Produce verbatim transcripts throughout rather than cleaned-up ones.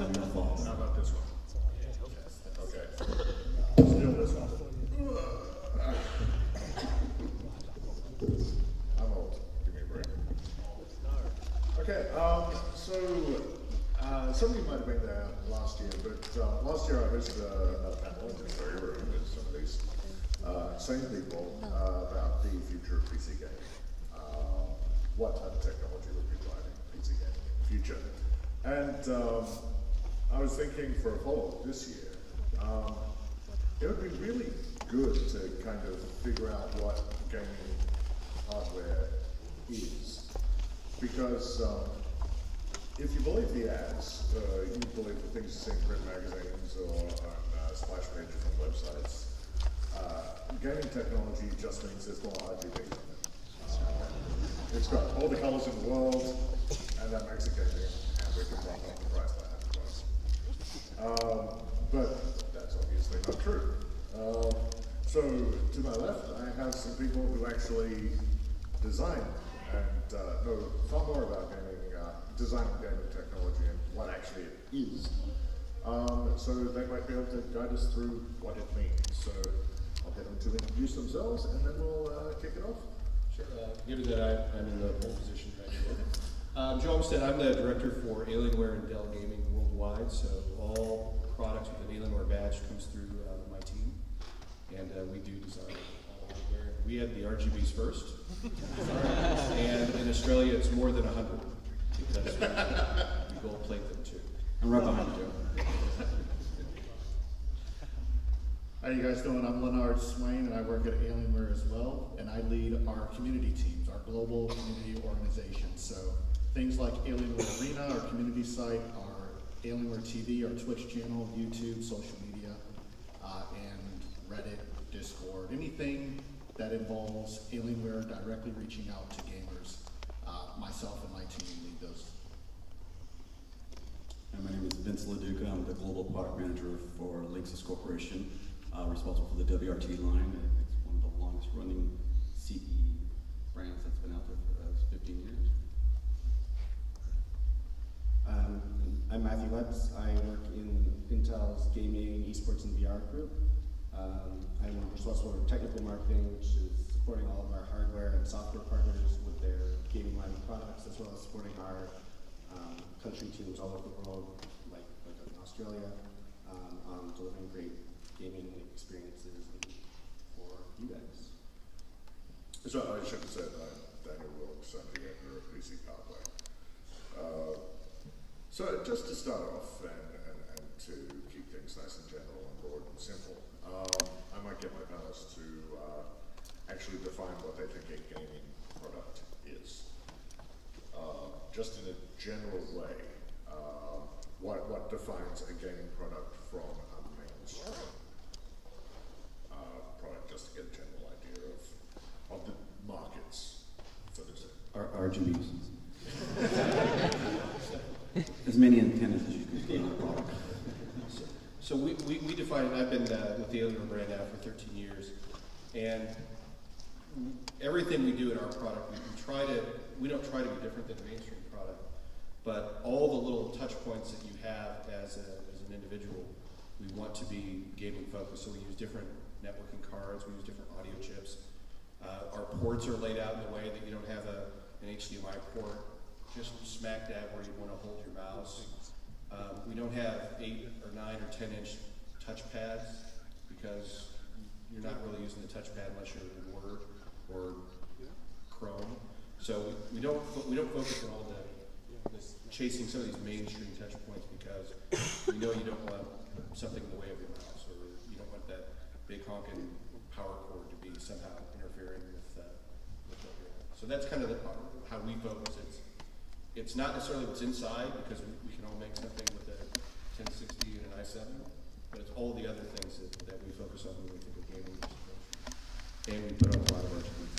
I'm gonna fall. How about this one? Okay. Still this one. I'm old. Give me a break. Okay, um, so uh, some of you might have been there last year, but uh, last year I hosted a, a panel in this very room with some of these uh, same people uh, about the future of P C gaming. Uh, what type of technology would be driving P C gaming in the future? And um, I was thinking for a follow-up this year, um, it would be really good to kind of figure out what gaming hardware is. Because um, if you believe the ads, uh, you believe the things you see in print magazines or on uh, splash pages on websites, uh, gaming technology just means there's more R G B. Uh, it's got all the colors in the world, and that makes it gaming, and we can run up the price by half the price. Um, but that's obviously not true. Um, so to my left, I have some people who actually design and uh, know far more about gaming, uh, design and gaming technology and what actually it is. Um, so they might be able to guide us through what it means. So I'll get them to introduce themselves, and then we'll uh, kick it off. Sure. Uh, given that I, I'm in the pole position right here. Um, Joe Umstead, I'm the director for Alienware and Dell Gaming worldwide, so all products with an Alienware badge comes through uh, my team, and uh, we do design all hardware. We had the R G Bs first, and in Australia it's more than one hundred, because we, we gold plate them too. I'm right behind you, Joe. How you guys doing? I'm Leonard Swain, and I work at Alienware as well, and I lead our community teams, our global community organization. So things like Alienware Arena, our community site, our Alienware T V, our Twitch channel, YouTube, social media, uh, and Reddit, Discord, anything that involves Alienware directly reaching out to gamers. Uh, myself and my team lead those. And my name is Vince LaDuca. I'm the global product manager for Linksys Corporation, uh, responsible for the W R T line. It's one of the longest running C E brands that's been out there for uh, fifteen years. Um, I'm Matthew Lutz. I work in Intel's gaming, esports, and V R group. Um, I'm responsible for technical marketing, which is supporting all of our hardware and software partners with their gaming line of products, as well as supporting our um, country teams all over the world, like, like in Australia, um, on delivering great gaming experiences for you guys. So I should have said I'm Daniel Wilkes, I'm the editor of P C Pathway. Uh, so just to start off and, and, and to keep things nice and general and broad and simple, um, I might get my panelists to uh, actually define what they think a gaming product is. Uh, just in a general way, uh, what, what defines a gaming product from a mainstream uh, product, just to get a general idea of, of the markets for this. R RGBs. As many antennas as you can put on a product. So, so we, we, we define, I've been uh, with the Alienware brand now for thirteen years, and everything we do in our product, we, we try to, we don't try to be different than a mainstream product, but all the little touch points that you have as, a, as an individual, we want to be gaming focused. So we use different networking cards, we use different audio chips. Uh, our ports are laid out in a way that you don't have a, an H D M I port just smack dab where you want to hold your mouse. Um, we don't have eight or nine or ten inch touch pads because you're not really using the touchpad unless you're in Word or Chrome. So we, we don't we don't focus on all the this chasing some of these mainstream touch points because we know you don't want something in the way of your mouse, or you don't want that big honking power cord to be somehow interfering with uh, with what you're doing. So that's kind of the, how we focus. It's it's not necessarily what's inside because we, we can all make something with a ten sixty and an i seven, but it's all the other things that, that we focus on when we think of gaming. And we put on a lot of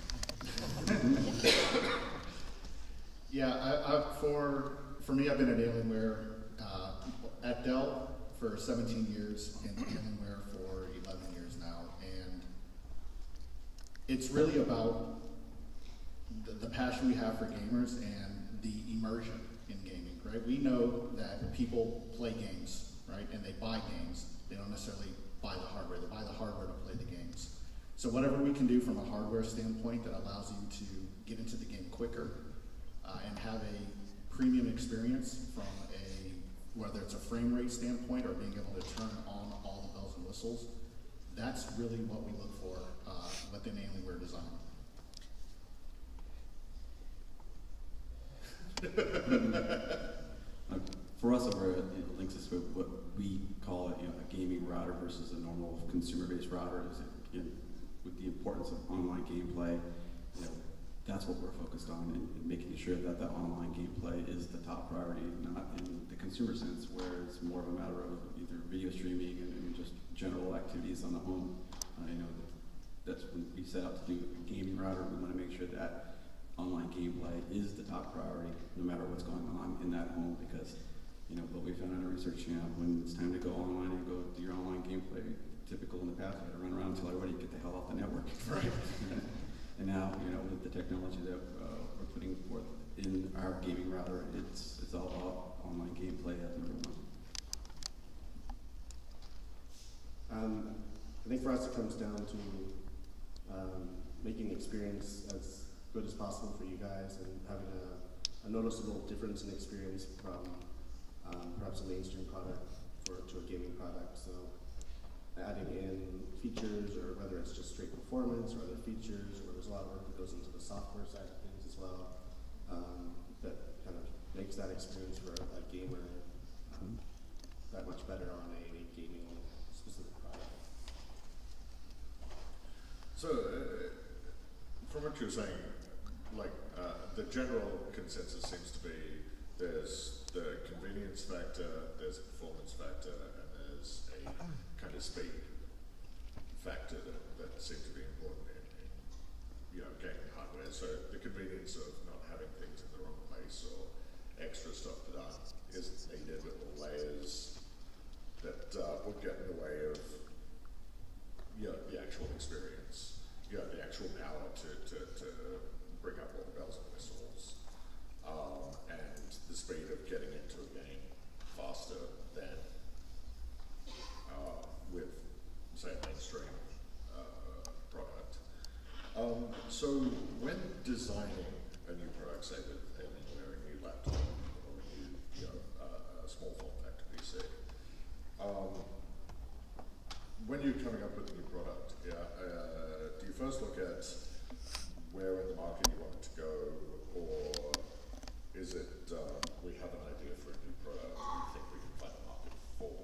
our Yeah, I, I, for for me, I've been at Alienware uh, at Dell for seventeen years, and Alienware for eleven years now, and it's really about the, the passion we have for gamers and the immersion in gaming, right? right? We know that people play games, right? And they buy games. They don't necessarily buy the hardware. They buy the hardware to play the games. So whatever we can do from a hardware standpoint that allows you to get into the game quicker uh, and have a premium experience from a, whether it's a frame rate standpoint or being able to turn on all the bells and whistles, that's really what we look for uh, within Alienware design. Uh, For us over at you know, Linksys, what what we call it, you know, a gaming router versus a normal consumer-based router is, you know, with the importance of online gameplay, you know, that's what we're focused on, and, and making sure that that online gameplay is the top priority, not in the consumer sense, where it's more of a matter of either video streaming and, and just general activities on the home. Uh, you know, that's when we set out to do a gaming router. We want to make sure that online gameplay is the top priority, no matter what's going on in that home, because you know, what we found in our research, you know, when it's time to go online and go do your online gameplay, typical in the past, you had to run around until everybody get the hell off the network. Right. And now, you know, with the technology that uh, we're putting forth in our gaming router, it's it's all about online gameplay as number one. Um, I think for us it comes down to um, making the experience as good as possible for you guys and having a, a noticeable difference in experience from Um, perhaps a mainstream product for to a gaming product. So adding in features, or whether it's just straight performance or other features, or there's a lot of work that goes into the software side of things as well, um, that kind of makes that experience for a, a gamer um, that much better on a, a gaming specific product. So, uh, from what you're saying, like uh, the general consensus seems to be there's the convenience factor, there's a performance factor, and there's a kind of speed factor that, that seems to be important in, in you know, gaming hardware. So the convenience of not having things in the wrong place or extra stuff that aren't, isn't needed, or layers that uh, would get in the way of you know, the actual experience, you know, the actual power to, to, to bring up all the bells and whistles. Um, and the speed of getting into a game faster than uh, with, say, a mainstream uh, product. Um, so when designing a new product, say with Alienware, a new laptop or a new, you know, uh, a small form factor P C, um, when you're coming up with a new product, yeah, uh, do you first look at where in the market you want it to go, or is it, um, we have an idea for a new product, we think we can find a market for,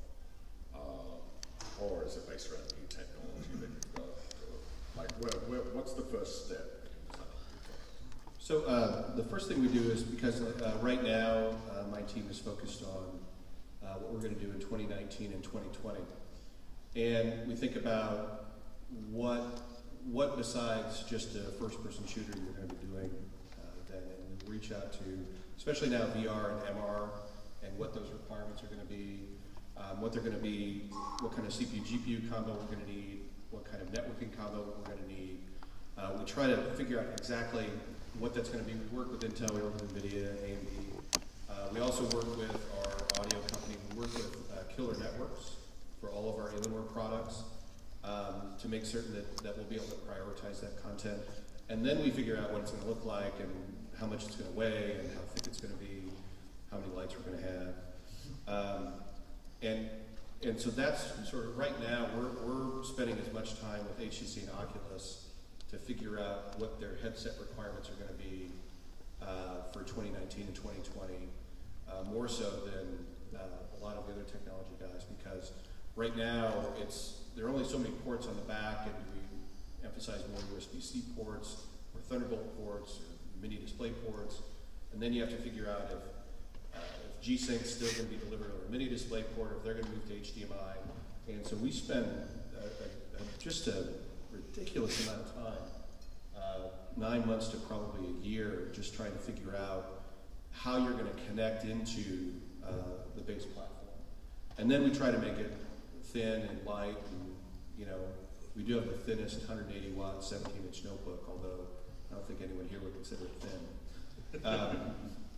um, or is it based around new technology that you've got? Or, like, where, where, what's the first step in designing a new product? So uh, the first thing we do is, because uh, right now uh, my team is focused on uh, what we're going to do in twenty nineteen and twenty twenty. And we think about what, what besides just a first-person shooter you're going to be doing, and reach out to, especially now V R and M R, and what those requirements are going to be, um, what they're going to be, what kind of C P U G P U combo we're going to need, what kind of networking combo we're going to need. Uh, we try to figure out exactly what that's going to be. We work with Intel, we work with NVIDIA, A M D. Uh, we also work with our audio company. We work with uh, Killer Networks for all of our Alienware products um, to make certain that, that we'll be able to prioritize that content. And then we figure out what it's going to look like and how much it's going to weigh and how thick it's going to be, how many lights we're going to have. Um, and and so that's sort of, right now, we're, we're spending as much time with H T C and Oculus to figure out what their headset requirements are going to be uh, for twenty nineteen and twenty twenty, uh, more so than uh, a lot of the other technology guys, because right now, it's there are only so many ports on the back, and we emphasize more U S B C ports, or Thunderbolt ports, or mini display ports, and then you have to figure out if, uh, if G-Sync's still going to be delivered over a mini display port, or if they're going to move to H D M I. And so we spend a, a, a, just a ridiculous amount of time, uh, nine months to probably a year, just trying to figure out how you're going to connect into uh, the base platform. And then we try to make it thin and light, and you know, we do have the thinnest one hundred eighty watt, seventeen inch notebook, although I don't think anyone here would consider it thin. Um,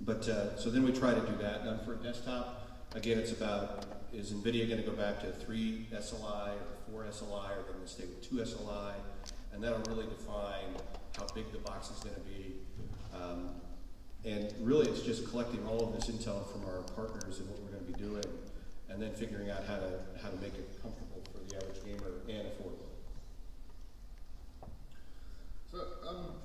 but, uh, so then we try to do that. Now for desktop, again, it's about, is NVIDIA gonna go back to three S L I or four S L I, or they're gonna stay with two S L I? And that'll really define how big the box is gonna be. Um, and really it's just collecting all of this intel from our partners and what we're gonna be doing, and then figuring out how to, how to make it comfortable for the average gamer and affordable. So, um,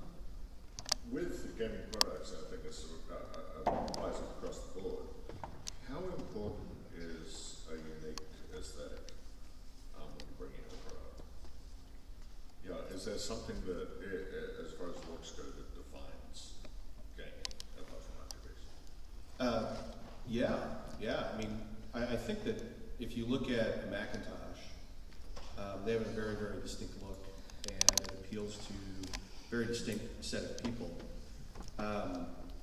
with gaming products, I think this sort of, uh, uh, applies across the board. How important is a unique aesthetic um, when you bring in a product? Yeah, is there something that, i i as far as looks go, that defines gaming apart from activation? Uh, yeah, yeah. I mean, I, I think that if you look at a Macintosh, um, they have a very, very distinct look, and it appeals to a very distinct set of people. Um,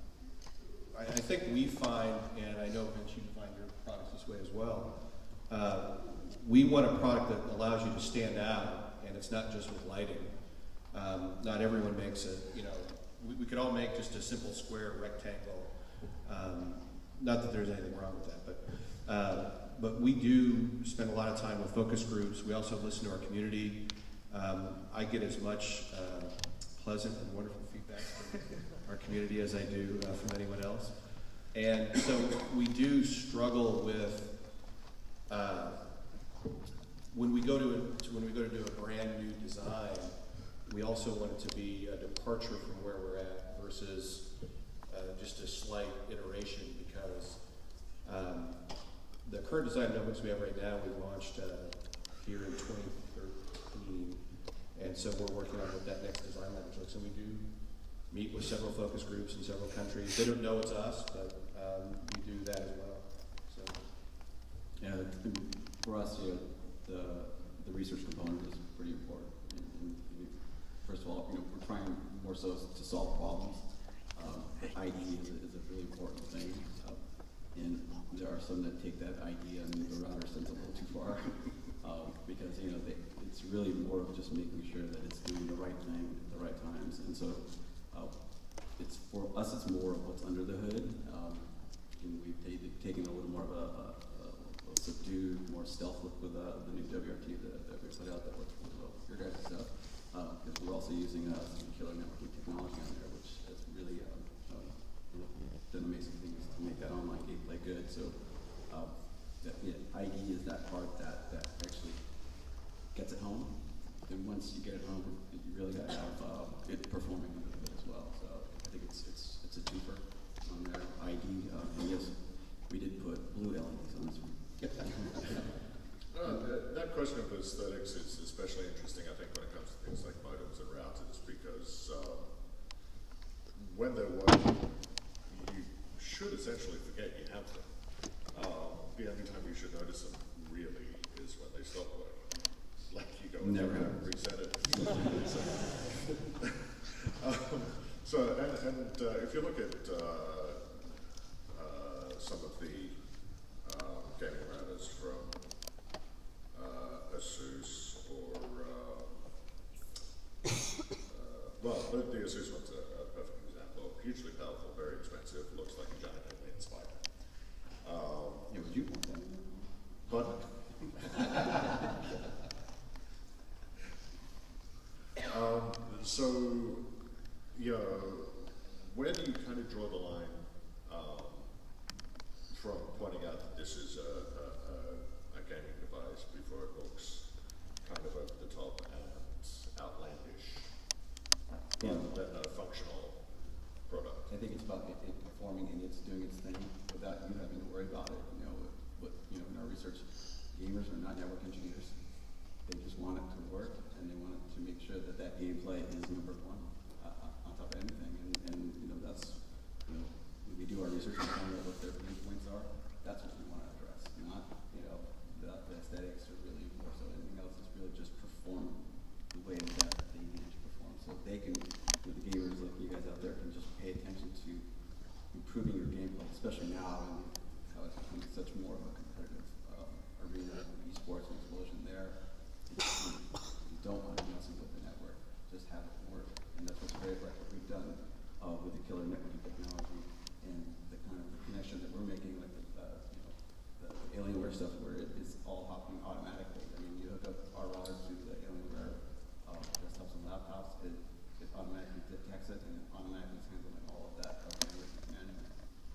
I, I think we find, and I know Vince, you find your products this way as well. Uh, we want a product that allows you to stand out, and it's not just with lighting. Um, not everyone makes a, you know, we, we could all make just a simple square rectangle. Um, not that there's anything wrong with that, but uh, but we do spend a lot of time with focus groups. We also listen to our community. Um, I get as much uh, pleasant and wonderful feedback from our community as I do uh, from anyone else. And so we do struggle with uh, when we go to, a, to when we go to do a brand new design. We also want it to be a departure from where we're at versus uh, just a slight iteration, because um, the current design notebooks we have right now, we launched uh, here in twenty thirteen, and so we're working on what that next design language looks. And we do meet with several focus groups in several countries. They don't know it's us, but um, we do that as well. So, Yeah, for us, you know, the the research component is pretty important. And, and we, first of all, you know, we're trying more so to solve problems. Um, I D is a, is a really important thing, uh, and there are some that take that idea and move around our sense a little too far, um, because you know they, it's really more of just making sure that it's doing the right thing at the right times, and so uh, it's for us. It's more of what's under the hood, um, and we've taken taken a little more of a, a, a subdued, more stealth look with uh, the new W R T that, that we put out that works really well with your guys' stuff, because uh, we're also using uh, some killer networking technology on there, which has really um, uh, done amazing things to make that online gameplay good. So uh, that, yeah, I D is that part that, that actually gets it home. And once you get it home, you really got to have uh, it performing under the hood as well. So I think it's it's it's a twofer on there. I D, uh, and yes, we did put blue L E Ds on this one. No, that, that question of aesthetics is especially interesting, I think, when it comes to things like modems and routers, because um, when they're working, you should essentially forget you have them. Um, the only time you should notice them really is when they stop working. Like you go Never and reset it. so, um, so and, and uh, if you look at uh, uh, some of the um, gaming routers from uh, ASUS or uh, uh, well, the, the ASUS one's a, a perfect example. Hugely powerful, very expensive, looks like a giant alien spider. Um, Yeah, would you want that? but um, so, you know, where do you kind of draw the line um, from pointing out that this is a, a, a, a gaming device before it looks kind of over the top and outlandish, Yeah. rather than a functional product? I think it's about it, it performing and it's doing its thing without you having to worry about it. You know, what you know in our research, gamers are not network engineers. They just want it to work, and they want it to make sure that that gameplay is number one uh, on top of anything. And, and you know that's you know when we do our research and find out what their pain points are. That's what we want to address, not you know the, the aesthetics or really more so anything else. It's really just perform the way that they need to perform, so they can. You know, the gamers like you guys out there can just pay attention to improving your gameplay, especially now and how it's becoming such more of a competitive um, arena, esports and explosion there. It's, you don't want to be messing with the network, just have it work. And that's what's great, like what we've done uh, with the killer networking technology. and the kind of the connection that we're making with uh, you know, the Alienware stuff where it is all happening automatically. I mean, you hook up our router to the Alienware uh, desktops and laptops, it, it automatically detects it and it automatically is handling all of that uh, management.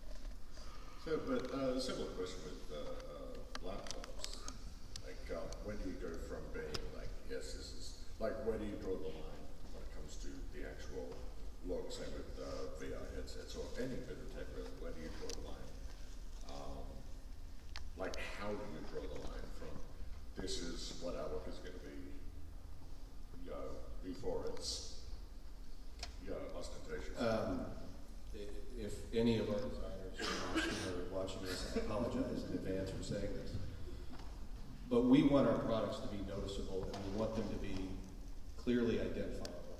So, but uh, a similar question with uh, uh, laptops. Like, um, when do you go from being like, yes, this is, like, where do you draw the line when it comes to the actual look, say with uh, V R headsets or any bit of tech, really, where do you draw the line? Um, like, how do you draw the line from this is what our look is going to be, you know, before it's, you know, ostentatious? Um, i- if any of our designers are watching, or watching this, I apologize in advance for saying this. But we want our products to be noticeable, and we want them to be clearly identifiable.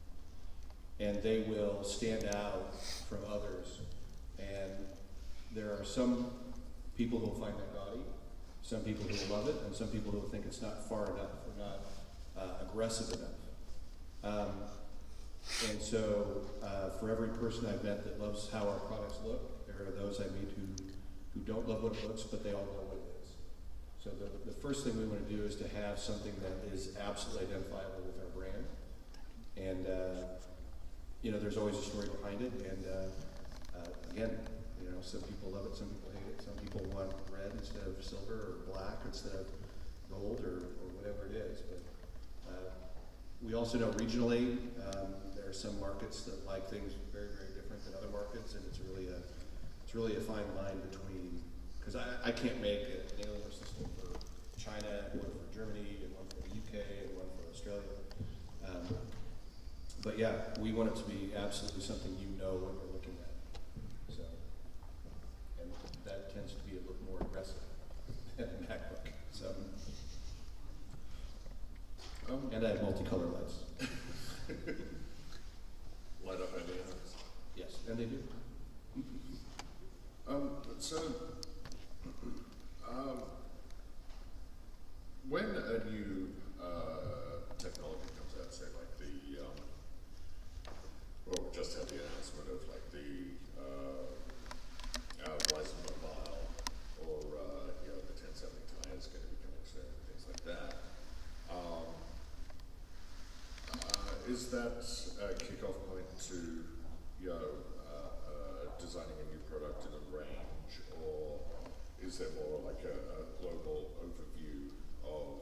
And they will stand out from others. And there are some people who will find that gaudy, some people who will love it, and some people who will think it's not far enough or not uh, aggressive enough. Um, and so, uh, for every person I've met that loves how our products look, there are those I meet who, who don't love what it looks, but they all know what it is. So the, the first thing we want to do is to have something that is absolutely identifiable with our brand. And, uh, you know, there's always a story behind it. And, uh, uh, again, you know, some people love it, some people hate it. Some people want red instead of silver, or black instead of gold, or, or whatever it is. But uh, we also know regionally, um, there are some markets that like things very, very different than other markets. And it's really a, it's really a fine line between, because I, I can't make an Alienware system for China, and one for Germany, and one for the U K, and one for Australia. Um, but yeah, we want it to be absolutely something you know what you're looking at. So, and that tends to be a little more aggressive than a MacBook. So, Um, and I have multicolor lights. Light up any others? Yes, and they do. Um, so, um, when a new uh, technology comes out, say like the, um, well, we just had the announcement of like the uh, uh, Ryzen Mobile, or uh, you know, the ten seventy Ti is going to be coming soon, things like that. Um, uh, is that a kickoff point to, you know, uh, uh, designing a new product in a range, or is there more like a, a global overview of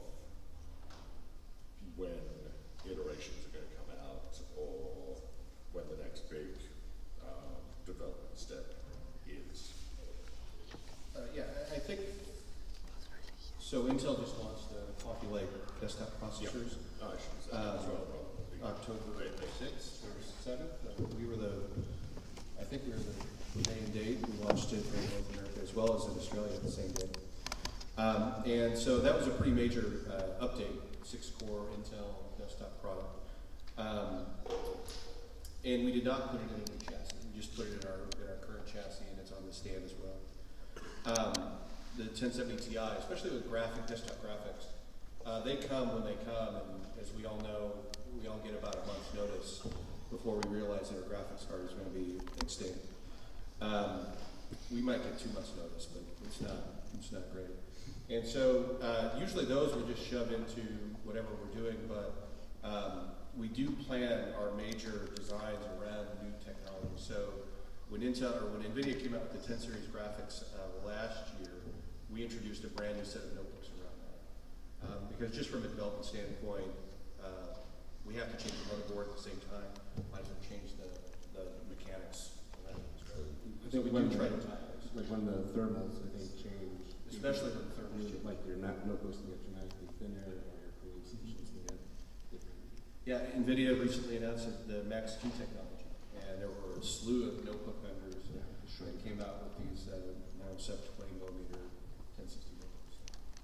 when iterations are going to come out, or when the next big um, development step is? Uh, yeah, I, I think, so Intel just launched the Coffee Lake desktop processors. Yep. Oh, I should say that Um, as well, probably. October sixth or seventh. Uh, we were the, I think we were the day and date. We launched it in North America as well as in Australia the same day. Um, and so that was a pretty major uh, update, six core Intel desktop product. Um, and we did not put it in a new chassis. We just put it in our, in our current chassis, and it's on the stand as well. Um, the ten seventy Ti, especially with graphic desktop graphics, uh, they come when they come, and as we all know, we all get about a month's notice before we realize that our graphics card is going to be extinct. Um, we might get two months notice, but it's not, it's not great. And so uh, usually those will just shove into whatever we're doing, but um, we do plan our major designs around new technology. So when Intel, or when NVIDIA came out with the ten series graphics uh, last year, we introduced a brand new set of notebooks around that. Um, because just from a development standpoint, uh, we have to change the motherboard at the same time. Might as well change the, the mechanics. I So think we when do try to the, tie those. like when the thermals, I think, change. Especially when the thermals you- change. Like your not notebooks can get dramatically thinner, or your cooling stations can get different. Yeah, NVIDIA recently announced the Max Q technology, and there were a slew of notebook vendors Yeah, that came out with these uh, now sub twenty millimeter ten sixty notebooks.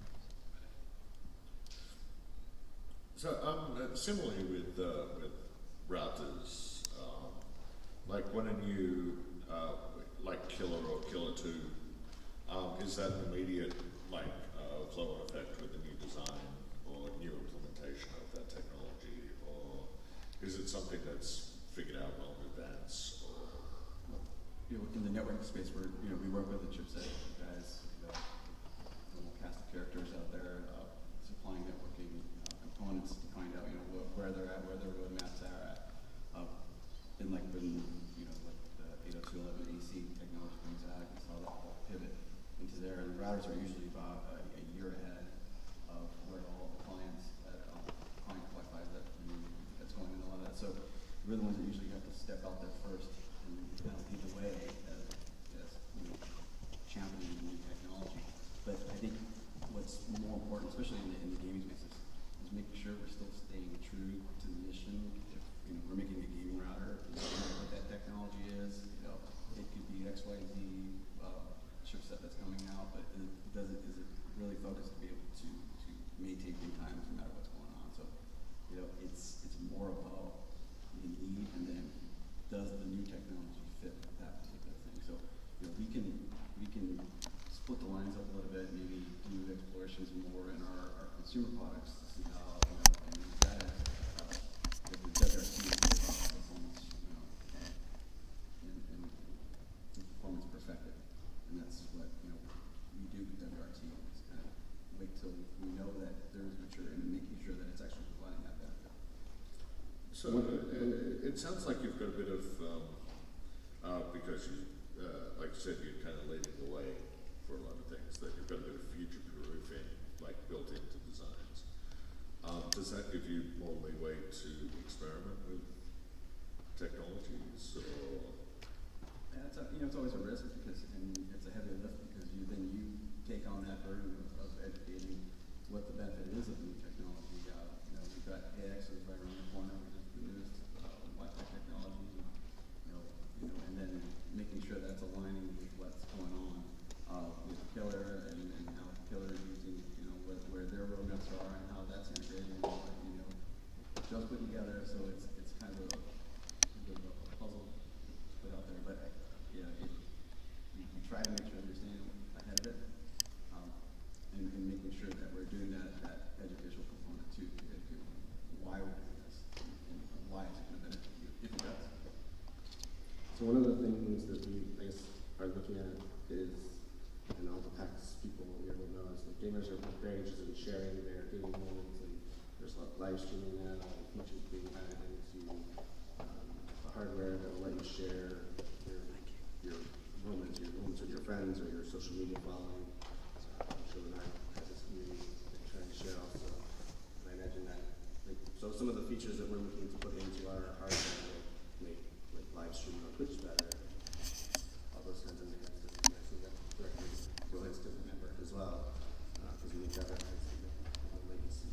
So, um, uh, similarly with uh, with routers, um, like when a new uh, like Killer or Killer two, um, is that an immediate like uh, flow-on effect with the new design or new implementation of that technology, or is it something that's figured out well in advance? Or you know, in the networking space, where you know we work with the chipset guys, you know, the whole cast of characters out there, uh, supplying networking uh, components to find out, you know, wh where they're at, where their roadmaps are at. Uh, and like when, you know, like the eight oh two dot eleven A C technology comes out, you saw that whole pivot into there, and the routers are usually about a, a year ahead of where all the clients, that, um, client Wi-Fi that that's going and all of that. So we're the ones that usually have to step out there first and kind of lead the way as, as you know, championing the new technology. But I think what's more important, especially in the, in the gaming space, is, is making sure we're still staying true to the mission. If you know, we're making a gaming router, you know what that technology is. You know, it could be X Y Z uh, chipset that's coming out, but it, does it is it really focused to be able to to maintain good times no matter what's going on? So you know, it's it's more about the need, and then does the new technology fit that particular thing? So you know, we can we can split the lines up a little bit, maybe do explorations more in our, our consumer products to see how you know and use that as uh, the W R T is about performance, you know, and, and, and performance perfected, and that's what you know we do with W R T. Is kind of wait till we know that there is mature and making sure that it's actually providing that benefit. So uh, it, it sounds like you've got a bit of, um, uh, because you, uh, like you said, you're kind of leading the way for a lot of things, that you've got a bit of future proofing, like built into designs. Um, does that give you more leeway to experiment with technologies, or? And it's a, you know, it's always a risk because, and it's a heavy lift because you then you take on that burden of, of educating what the benefit is of new technology. Uh, you know, we've got A X is right around the corner. We just produced uh, Wi-Fi technology. You know, you know, and then making sure that's aligning with what's going on uh, with Killer and, and how Killer is using, you know, what, where their roadmaps are and how that's integrated. And, you know, just put together. So it's it's kind of a, a bit of a puzzle to put out there, but. Yeah, it, we, we try to make sure we're staying ahead of it, um, and, and making sure that we're doing that, that educational component too, to educate why we're doing this, and, and why it's going to benefit you, if it does. So one of the things that we, I guess, are looking at is, and all the PAX people here will know, is that gamers are very interested in sharing their gaming moments, and there's a lot of live streaming now, and features being added into um, the hardware that will let you share your your moments, your moments with your friends or your social media following. Uh, I'm sure that I have this community that you're trying to share also. And I imagine that, like, so some of the features that we're looking to put into our hardware will make like live streaming on Twitch better, all those kinds of things. And I think that directly relates to the network as well, because uh, we need to have that high speed latency.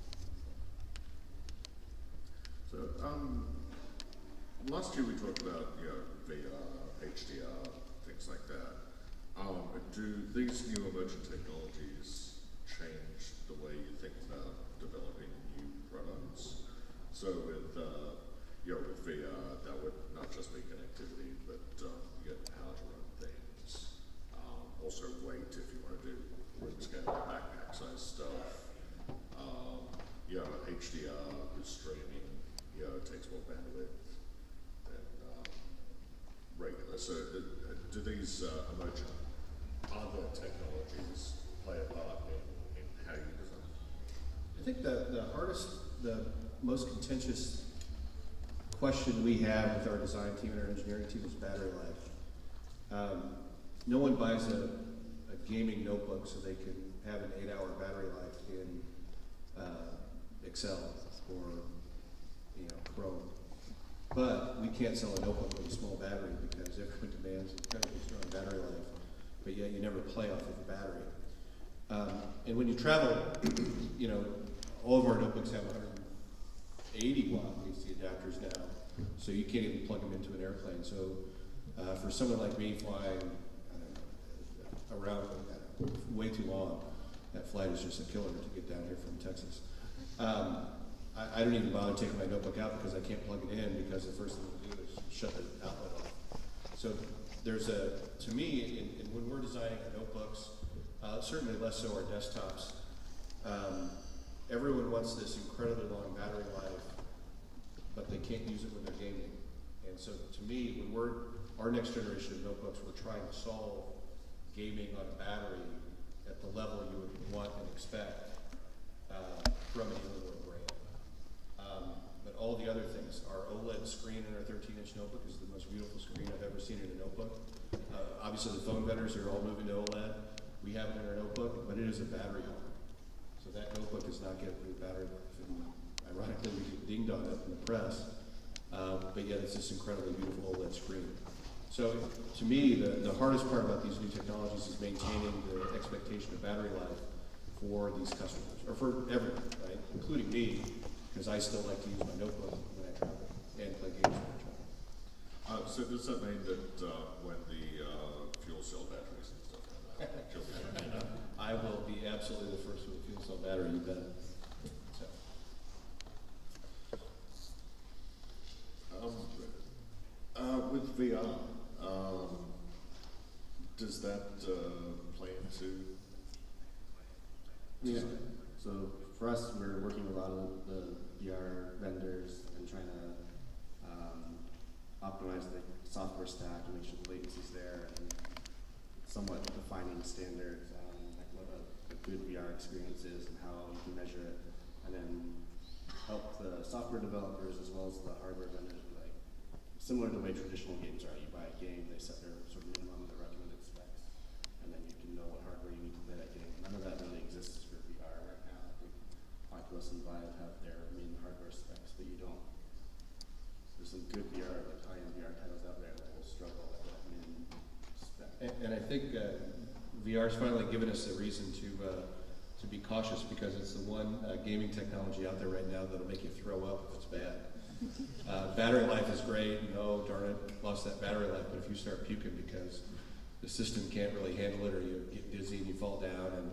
So, um, last year we talked about, you know, V R, H D R, things like that. Um, do these new emerging technologies change the way you think about developing new products? So with, uh, you know, with V R, that would not just be connectivity, but um, you get how to run things. Um, also weight, if you want to do room scale, backpack size stuff. Um, you know, H D R with streaming, you know, it takes more bandwidth than um, regular. So uh, do these uh, emerging other technologies play a part in, in how you design? I think the, the hardest, the most contentious question we have with our design team and our engineering team is battery life. Um, no one buys a, a gaming notebook so they can have an eight hour battery life in uh, Excel or you know Chrome. But we can't sell a notebook with a small battery because everyone demands incredibly strong battery life, but yet you never play off of the battery. Um, and when you travel, you know, all of our notebooks have one hundred eighty watt A C adapters now, so you can't even plug them into an airplane. So uh, for someone like me flying, I don't know, around uh, way too long, that flight is just a killer to get down here from Texas. Um, I, I don't even bother taking my notebook out because I can't plug it in, because the first thing we'll do is shut the outlet off. So there's a, to me, in, in when we're designing our notebooks, uh, certainly less so our desktops, um, everyone wants this incredibly long battery life, but they can't use it when they're gaming. And so to me, when we're our next generation of notebooks, we're trying to solve gaming on a battery at the level you would want and expect uh, from an Alienware brand. Um, but all the other things, our OLED screen in our thirteen inch notebook is the most beautiful screen I've ever seen in a notebook. Uh, obviously, the phone vendors are all moving to OLED. We have it in our notebook, but it is a battery operated. So that notebook does not get good battery life. And ironically, we get dinged on it in the press, uh, but yet it's this incredibly beautiful OLED screen. So to me, the, the hardest part about these new technologies is maintaining the expectation of battery life for these customers, or for everyone, right? Including me, because I still like to use my notebook when I travel and play games when I travel. Uh, so does that mean that uh, when the uh, fuel cell batteries and stuff come out, you'll be letting me know? I will be absolutely the first with a fuel cell battery, you bet. So. Um, uh, with V R, um, does that uh, play into? Yeah. So for us, we're working with a lot of the V R vendors and trying to um, optimize the software stack and make sure the latency's there and somewhat defining standards on like what a, a good V R experience is and how you can measure it, and then help the software developers as well as the hardware vendors with like similar to the way traditional games are. You buy a game, they set their sort of minimum, the recommended specs, and then you can know what hardware you need to play that game. None of that really exists for V R right now. I think Oculus and Vive have their main hardware specs, but you don't. There's some good V R, like high-end V R titles out there that will struggle at that min spec. And, and I think uh, V R's finally given us a reason to uh, to be cautious, because it's the one uh, gaming technology out there right now that'll make you throw up if it's bad. Uh, battery life is great, no, darn it, lost that battery life, but if you start puking because the system can't really handle it, or you get dizzy and you fall down, and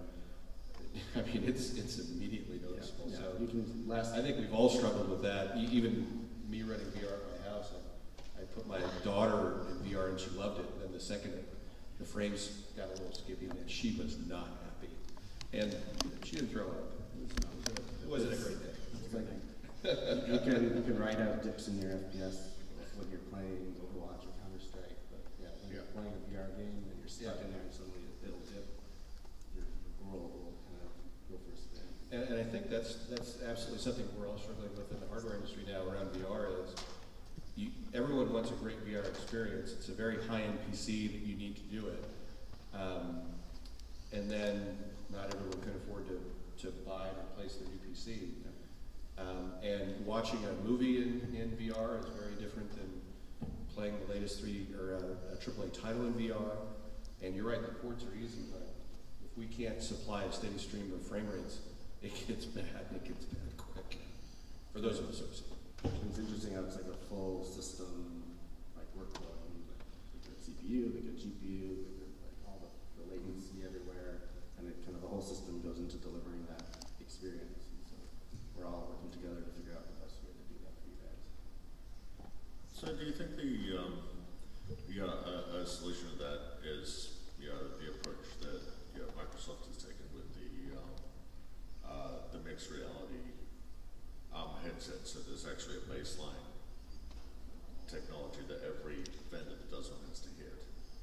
I mean, it's it's immediately noticeable. Yeah, So you can last. I think we've all struggled with that. E- even me running V R at my house, I, I put my daughter in V R and she loved it. And then the second it, the frames got a little skippy, and she was not happy. And she didn't throw up. It, was, it wasn't a great day. It's like you can you can ride out dips in your F P S when you're playing Overwatch or Counter Strike, but yeah, when you're Yeah. playing a V R game and you're stuck Yeah. in there and suddenly it'll dip, your world will kind of go for a spin. And, and I think that's that's absolutely something we're all struggling with in the hardware industry now around V R is you, everyone wants a great V R experience. It's a very high-end P C that you need to do it. Um, and then not everyone can afford to, to buy and replace their new P C. Um, and watching a movie in, in V R is very different than playing the latest three or uh, a triple A title in V R. And you're right, the ports are easy, but if we can't supply a steady stream of frame rates, it gets bad. It gets bad quick for those of us who see. It's interesting how it's like a full system like workflow. I mean, like they get C P U, they get G P U, they get like all the, the latency everywhere, and it kind of the whole system goes into delivering that experience. And so we're all working together to figure out the best way to do that for you guys. So do you think the um, yeah, a, a solution to that is yeah, the approach that yeah, Microsoft has taken with the um, uh, the mixed reality um, headset? So there's actually a baseline technology that every vendor that does one has to hit.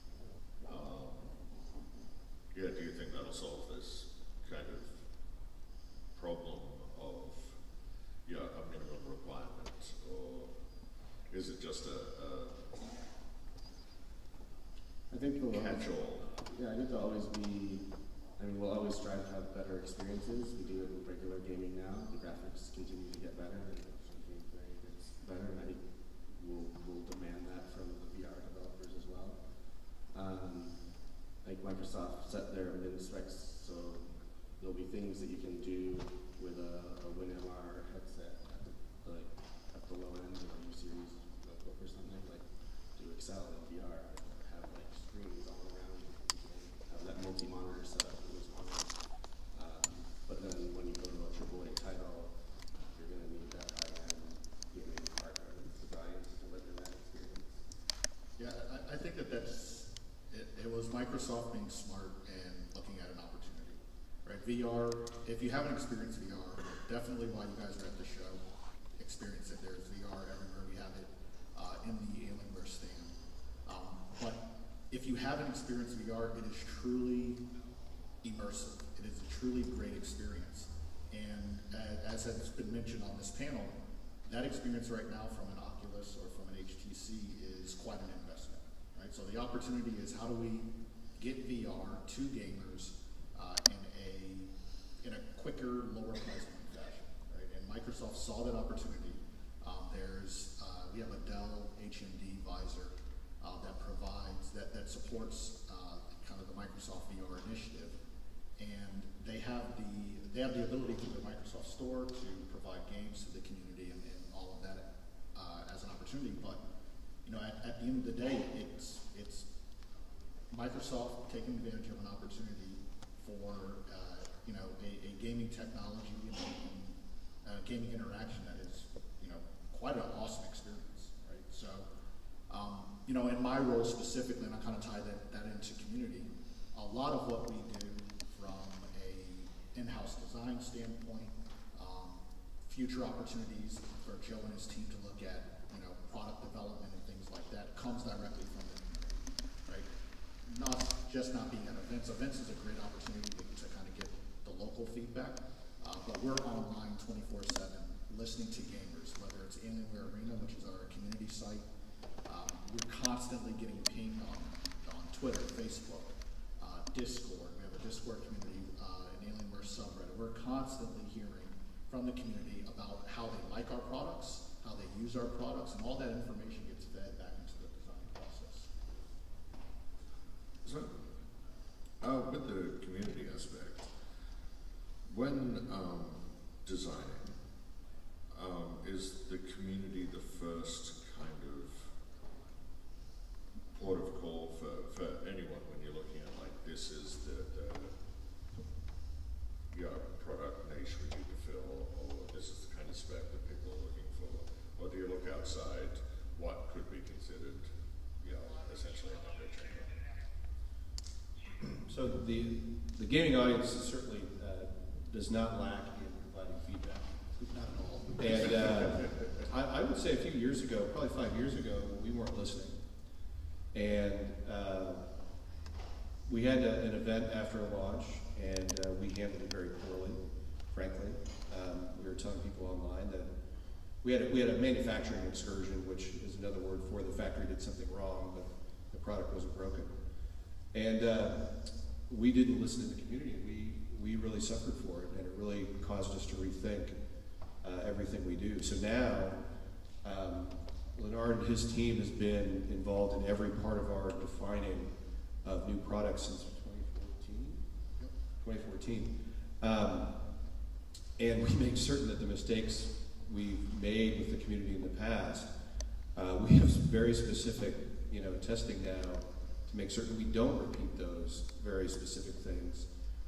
Um, yeah, do you think that'll solve this kind of problem of yeah, a minimum requirement, or is it just a, a I think there'll always, catch-all? yeah, I think there'll always be. I mean, we'll always strive to have better experiences. We do it in regular gaming now. The graphics continue to get better, and the gameplay gets better, and I think we'll we'll demand that from the V R developers as well. Um, like Microsoft set their min specs, so there'll be things that you can do with a, a WinMR headset at the, like at the low end of a U series notebook or something, like do Excel in V R, have like screens all around, have that multi-monitor setup for those monitors. Um, but then when you go to a triple A title, you're going to need that high-end gaming hardware that's designed to deliver that experience. Yeah, I, I think that that's, it, it was Microsoft being smart and looking at an opportunity, right? V R, if you haven't experienced V R, definitely while you guys are at the show, experience it. There's V R everywhere. We have it uh, in the Alienware stand. Um, if you haven't experienced V R, it is truly immersive. It is a truly great experience. And uh, as has been mentioned on this panel, that experience right now from an Oculus or from an H T C is quite an investment, right? So the opportunity is, how do we get V R to gamers uh, in a in a quicker, lower price point fashion, right? And Microsoft saw that opportunity. Um, there's uh, we have a Dell H M D Visor uh, that provides that that supports uh, kind of the Microsoft V R initiative, and they have the they have the ability through their Microsoft Store to provide games to the community and, and all of that uh, as an opportunity. But you know, at, at the end of the day, it's it's Microsoft taking advantage of an opportunity for uh, you know a, a gaming technology and, and uh, gaming interaction that is you know quite an awesome experience, right? So um, you know, in my role specifically, and I kind of tie that that into community, a lot of what we do from a in-house design standpoint, um, future opportunities for Joe and his team to look at, you know, product development and things like that, comes directly from the community, right? Not just not being at events. Events is a great opportunity to, to kind of get the local feedback, uh, but we're online twenty-four seven, listening to gamers, whether it's Alienware Arena, which is our community site. Um, we're constantly getting pinged on, on Twitter, Facebook, uh, Discord. We have a Discord community, uh, an Alienware subreddit. We're constantly hearing from the community about how they like our products, how they use our products, and all that information gets fed back into the design process. So, uh, with the community aspect, when um, designing, um, is the community the first kind of port of call for, for anyone when you're looking at, like, this is the, the yeah, product niche we need to fill, or this is the kind of spec that people are looking for? Or do you look outside what could be considered, you know, essentially an echo chamber? So the the gaming audience certainly uh, does not lack in providing feedback. Not at all. And uh, I, I would say a few years ago, probably five years ago, we weren't listening. And uh, we had a, an event after a launch, and uh, we handled it very poorly, frankly. Um, we were telling people online that we had a, we had a manufacturing excursion, which is another word for the factory did something wrong, but the product wasn't broken. And uh, we didn't listen to the community. We we really suffered for it, and it really caused us to rethink uh, everything we do. So now, um, Leonard and his team has been involved in every part of our defining of new products since twenty fourteen. twenty fourteen. Um, and we make certain that the mistakes we've made with the community in the past, uh, we have some very specific, you know, testing now to make certain we don't repeat those very specific things.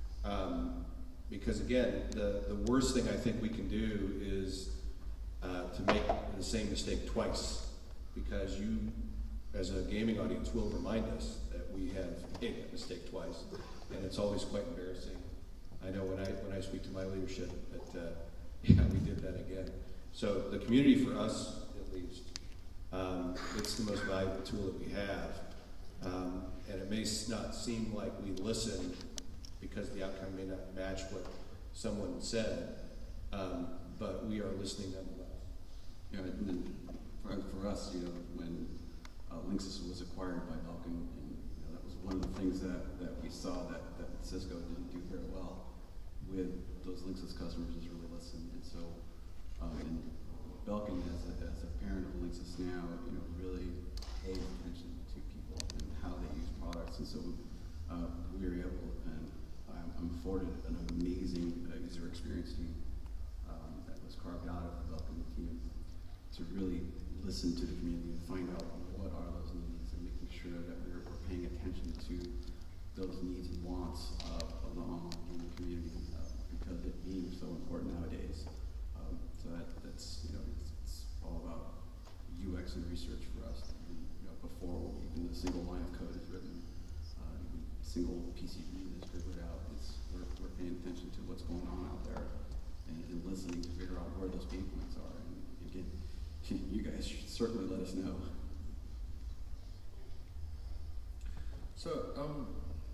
Um, because again, the, the worst thing I think we can do is uh, to make the same mistake twice, because you, as a gaming audience, will remind us that we have made that mistake twice, and it's always quite embarrassing. I know when I when I speak to my leadership that uh, yeah, we did that again. So the community, for us at least, um, it's the most valuable tool that we have. Um, and it may not seem like we listen because the outcome may not match what someone said, um, but we are listening nonetheless. Yeah, and then for, for us, you know, when uh, Linksys was acquired by Belkin, and you know, that was one of the things that, that we saw that, that Cisco didn't do very well with those Linksys customers is really listen. And so, um, and Belkin as a, as a parent of Linksys now, you know, really pays attention to people and how they use products. And so uh, we were able, and I'm, I'm afforded an amazing uh, user experience team um, that was carved out of the Belkin team to really listen to the community and find out what are those needs and making sure that we're, we're paying attention to those needs and wants of, of the online gaming community uh, because it being so important nowadays. Um, so that, that's, you know, it's, it's all about U X and research for us. And, you know, before even a single line of code is written, uh, even a single P C B is figured out, it's, we're, we're paying attention to what's going on out there and, and listening to figure out where those pain points are. And again, you guys should certainly let us know. So, um,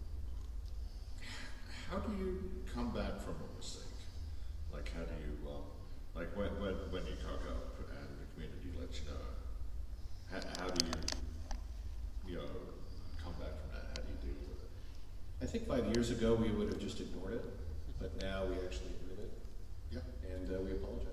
how do you come back from a mistake? Like, how do you, um, like when, when, when you cock up and the community lets you know, how, how do you, you know, come back from that? How do you deal with it? I think five years ago we would have just ignored it, but now we actually admit it, Yeah. and uh, we apologize.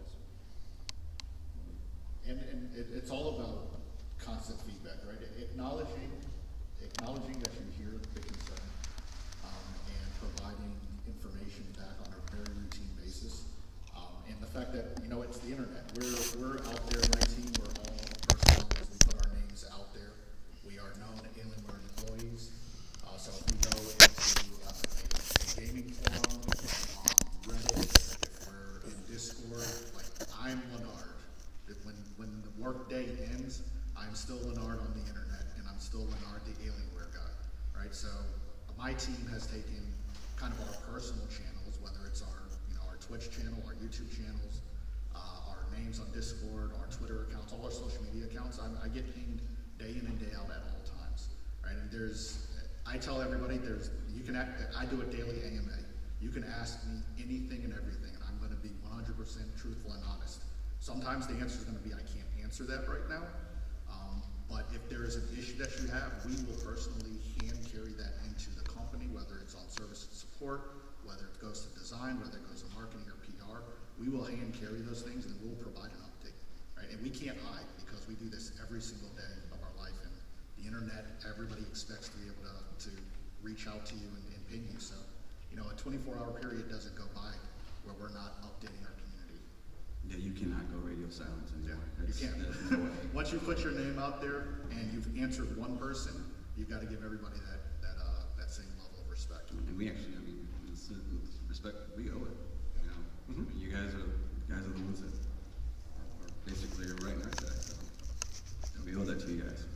And, and it, it's all about constant feedback, right? Acknowledging, acknowledging that you hear the concern, um, and providing information back on a very routine basis. Um, and the fact that, you know, it's the internet. We're, we're out there, my team, we're all personalities, we put our names out there. We are known Alienware employees. Uh, so if we go into uh, a, a gaming forum, on Reddit, if we're in Discord, like I'm Leonard. If When, when the work day ends, I'm still Leonard on the internet, and I'm still Leonard, the Alienware guy, right? So my team has taken kind of our personal channels, whether it's our, you know, our Twitch channel, our YouTube channels, uh, our names on Discord, our Twitter accounts, all our social media accounts. I'm, I get pinged day in and day out at all times, right? And there's, I tell everybody, there's, you can, act, I do a daily A M A. You can ask me anything and everything, and I'm going to be one hundred percent truthful and honest. Sometimes the answer is going to be, I can't answer that right now. Um, but if there is an issue that you have, we will personally hand carry that into the company, whether it's on service and support, whether it goes to design, whether it goes to marketing or P R. We will hand carry those things and we'll provide an update, right? And we can't hide because we do this every single day of our life. And the internet, everybody expects to be able to, to reach out to you and, and ping you. So, you know, a twenty-four hour period doesn't go by where we're not updating our community. Yeah, you cannot go radio silence anymore. Yeah, you It's- can't. there's no way. Once you put your name out there and you've answered one person, you've got to give everybody that that uh, that same level of respect. And we actually, I mean, it's, it's respect, we owe it. You know, I mean, you guys are, you guys are the ones that are, are basically right in our side. So we owe that to you guys.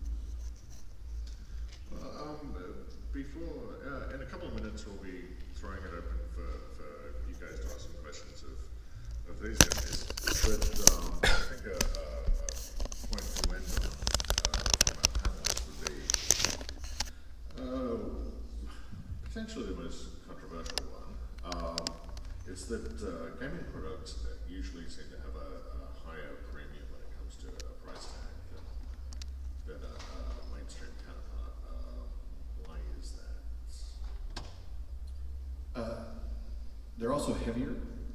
Well, um, uh, before, uh, in a couple of minutes, we'll be throwing it open for, for you guys to ask some questions of, of these guys. But um, I think a, a, a point to end on uh, from our panelists would be uh, potentially the most controversial one. Um, is that uh, gaming products usually seem to have a, a higher premium when it comes to a price tag than, than a, a mainstream counterpart. Uh, why is that? Uh, they're also heavier.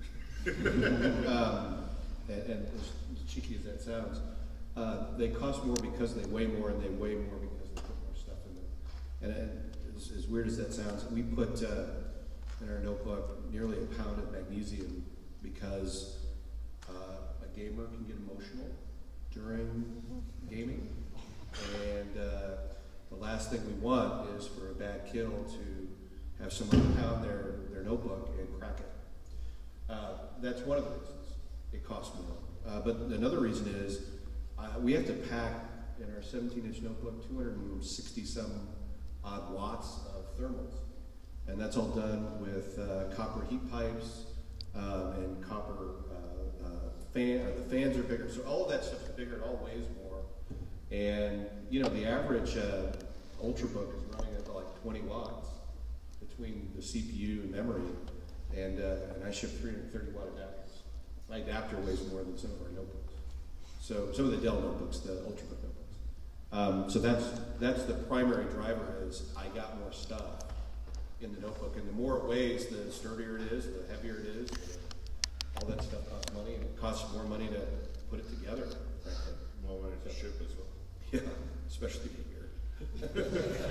um, and, and as cheeky as that sounds, uh, they cost more because they weigh more, and they weigh more because they put more stuff in them. And, and as, as weird as that sounds, we put uh, in our notebook nearly a pound of magnesium because uh, a gamer can get emotional during gaming, and uh, the last thing we want is for a bad kill to have someone pound their, their notebook and crack it. Uh, that's one of the reasons it costs more. Uh, but another reason is uh, we have to pack in our seventeen inch notebook two hundred sixty some odd watts of thermals. And that's all done with uh, copper heat pipes um, and copper uh, uh, fan, or the fans are bigger. So all of that stuff is bigger, it all weighs more. And you know, the average uh, Ultrabook is running at like twenty watts between the C P U and memory. And, uh, and I ship three hundred thirty watt adapters. My adapter weighs more than some of our notebooks. So some of the Dell notebooks, the Ultrabook notebooks. Um, so that's that's the primary driver is I got more stuff in the notebook, and the more it weighs, the sturdier it is, the heavier it is. All that stuff costs money, and it costs more money to put it together. Frankly. More money to ship as well. Yeah, especially here.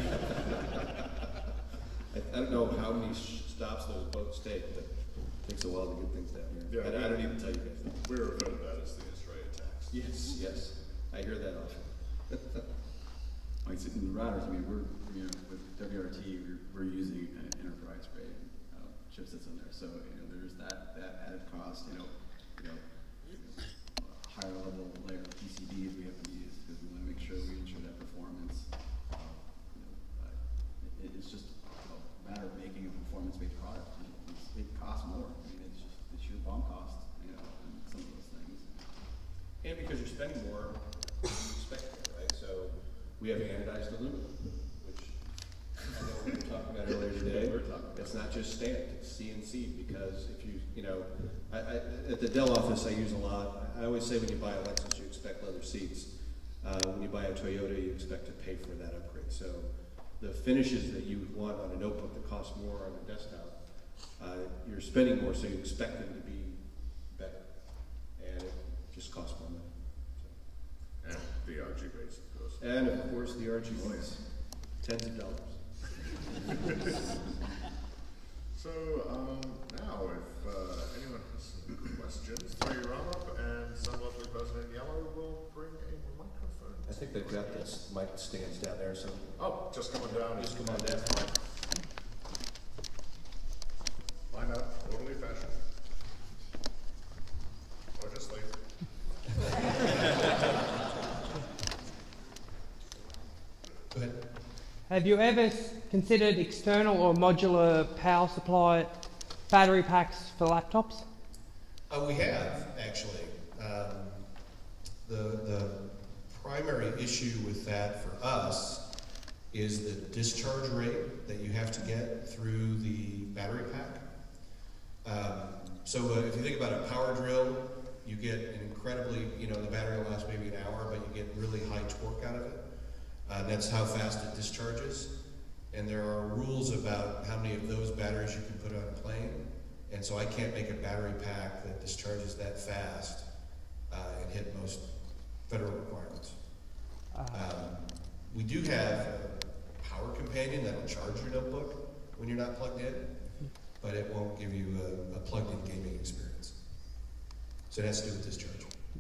I, I don't know how many sh stops those boats take, but it takes a while to get things down here. Yeah, I, I don't even tell you guys that. We refer to that as the Australia tax. Yes, yes, I hear that often. Like in the routers, I mean, we're, you know, with W R T, we're, we're using an enterprise grade uh, chipsets in there. So, you know, there's that, that added cost, you know, you know, higher level layer P C Bs we have to use because we want to make sure we ensure that performance. Uh, you know, uh, it, it's just a matter of making a performance-based product. It's, it costs more. I mean, it's just the sheer BOM cost, you know, and some of those things. And because you're spending more, you expect more, right? So we have anodized aluminum, which about earlier today. It's not just stamped, it's C N C, because if you, you know, I, I, at the Dell office I use a lot, I always say when you buy a Lexus you expect leather seats. Uh, when you buy a Toyota you expect to pay for that upgrade. So the finishes that you would want on a notebook that cost more on a desktop, uh, you're spending more, so you expect them to be better. And it just costs more money. And the R G base, of course. And of course the R G Bs, tens of dollars. So, um, now, if, uh, anyone has some questions, throw your arm up, and some lovely person in yellow will bring a microphone. I think they've got this mic stands down there, so Oh, just coming down. just come on down. Line up, orderly fashion. Or just leave. Go ahead. Have you ever s- considered external or modular power supply battery packs for laptops? Uh, we have, actually. Um, the, the primary issue with that for us is the discharge rate that you have to get through the battery pack. Um, so uh, if you think about a power drill, you get an incredibly, you know, the battery will last maybe an hour, but you get really high torque out of it. Uh, that's how fast it discharges. And there are rules about how many of those batteries you can put on a plane. And so I can't make a battery pack that discharges that fast uh, and hit most federal requirements. Uh, Um, we do have a power companion that'll charge your notebook when you're not plugged in, but it won't give you a, a plugged-in gaming experience. So it has to do with discharge.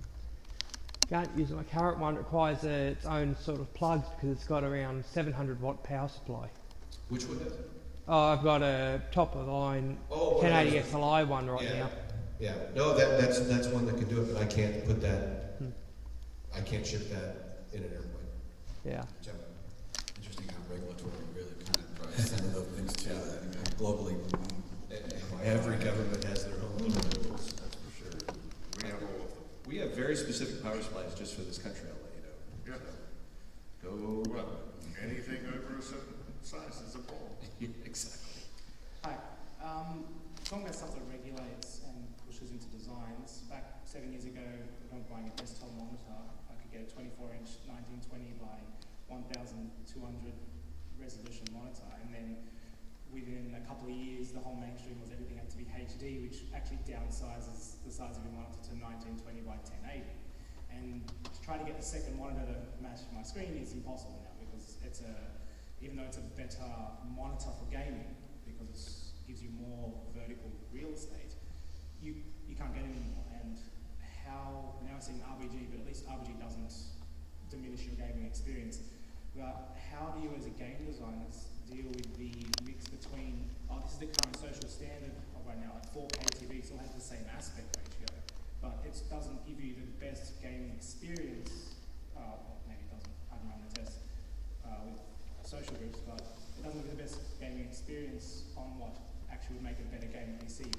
Can't use it. My current one requires uh, its own sort of plugs because it's got around seven hundred watt power supply. Which one is it? Oh, I've got a top of the line Oh, ten eighty yeah. S L I one right yeah. now. Yeah, no, that, that's, that's one that can do it, but I can't put that, Hmm. I can't ship that in an airplane. Yeah. So, Interesting how regulatory really kind of drives some of those things too, that, you know, globally. every government has their own little rules, that's for sure. We have all of them. We have very specific power supplies just for this country, I'll let you know. Yeah. Go, Well, anything over a certain size is a ball. exactly. Hi. Um, talking about stuff that regulates and pushes into designs, back seven years ago, when I was buying a desktop monitor, I could get a twenty-four inch nineteen twenty by one thousand two hundred resolution monitor, and then within a couple of years, the whole mainstream was everything had to be H D, which actually downsizes the size of your monitor to nineteen twenty by ten eighty. And to try to get the second monitor to match my screen is impossible now, because it's a, even though it's a better monitor for gaming, because it gives you more vertical real estate, you, you can't get it anymore. And how, now it's in R B G, but at least R B G doesn't diminish your gaming experience. But how do you as a game designer deal with the mix between, oh, this is the current social standard of right now, like four K T V still has the same aspect ratio, but it doesn't give you the best gaming experience, uh, well, maybe it doesn't, I haven't run the test uh, with social groups, but it doesn't give the best gaming experience on what actually would make a better gaming P C.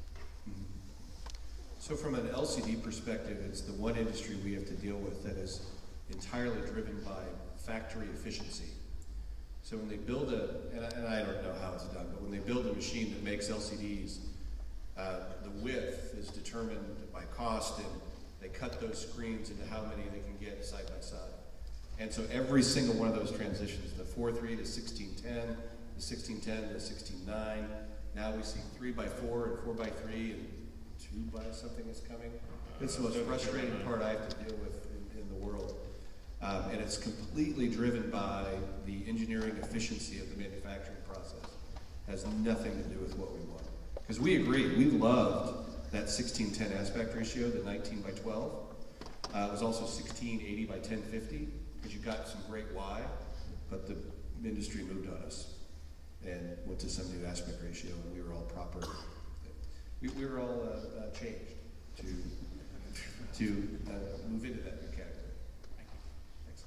So from an L C D perspective, it's the one industry we have to deal with that is entirely driven by factory efficiency. So when they build a, and I, and I don't know how it's done, but when they build a machine that makes L C Ds, uh, the width is determined by cost, and they cut those screens into how many they can get side by side. And so every single one of those transitions, the four three to sixteen ten, the sixteen ten to sixteen nine, now we see three by four and four by three and two by something is coming. It's the most frustrating part I have to deal with in, in the world. Um, and it's completely driven by the engineering efficiency of the manufacturing process. Has nothing to do with what we want. Because we agree, we loved that sixteen ten aspect ratio, the nineteen by twelve. Uh, it was also sixteen eighty by ten fifty, because you got some great Y, but the industry moved on us and went to some new aspect ratio, and we were all proper. We, we were all uh, uh, changed to, to uh, move into that new category. Thanks.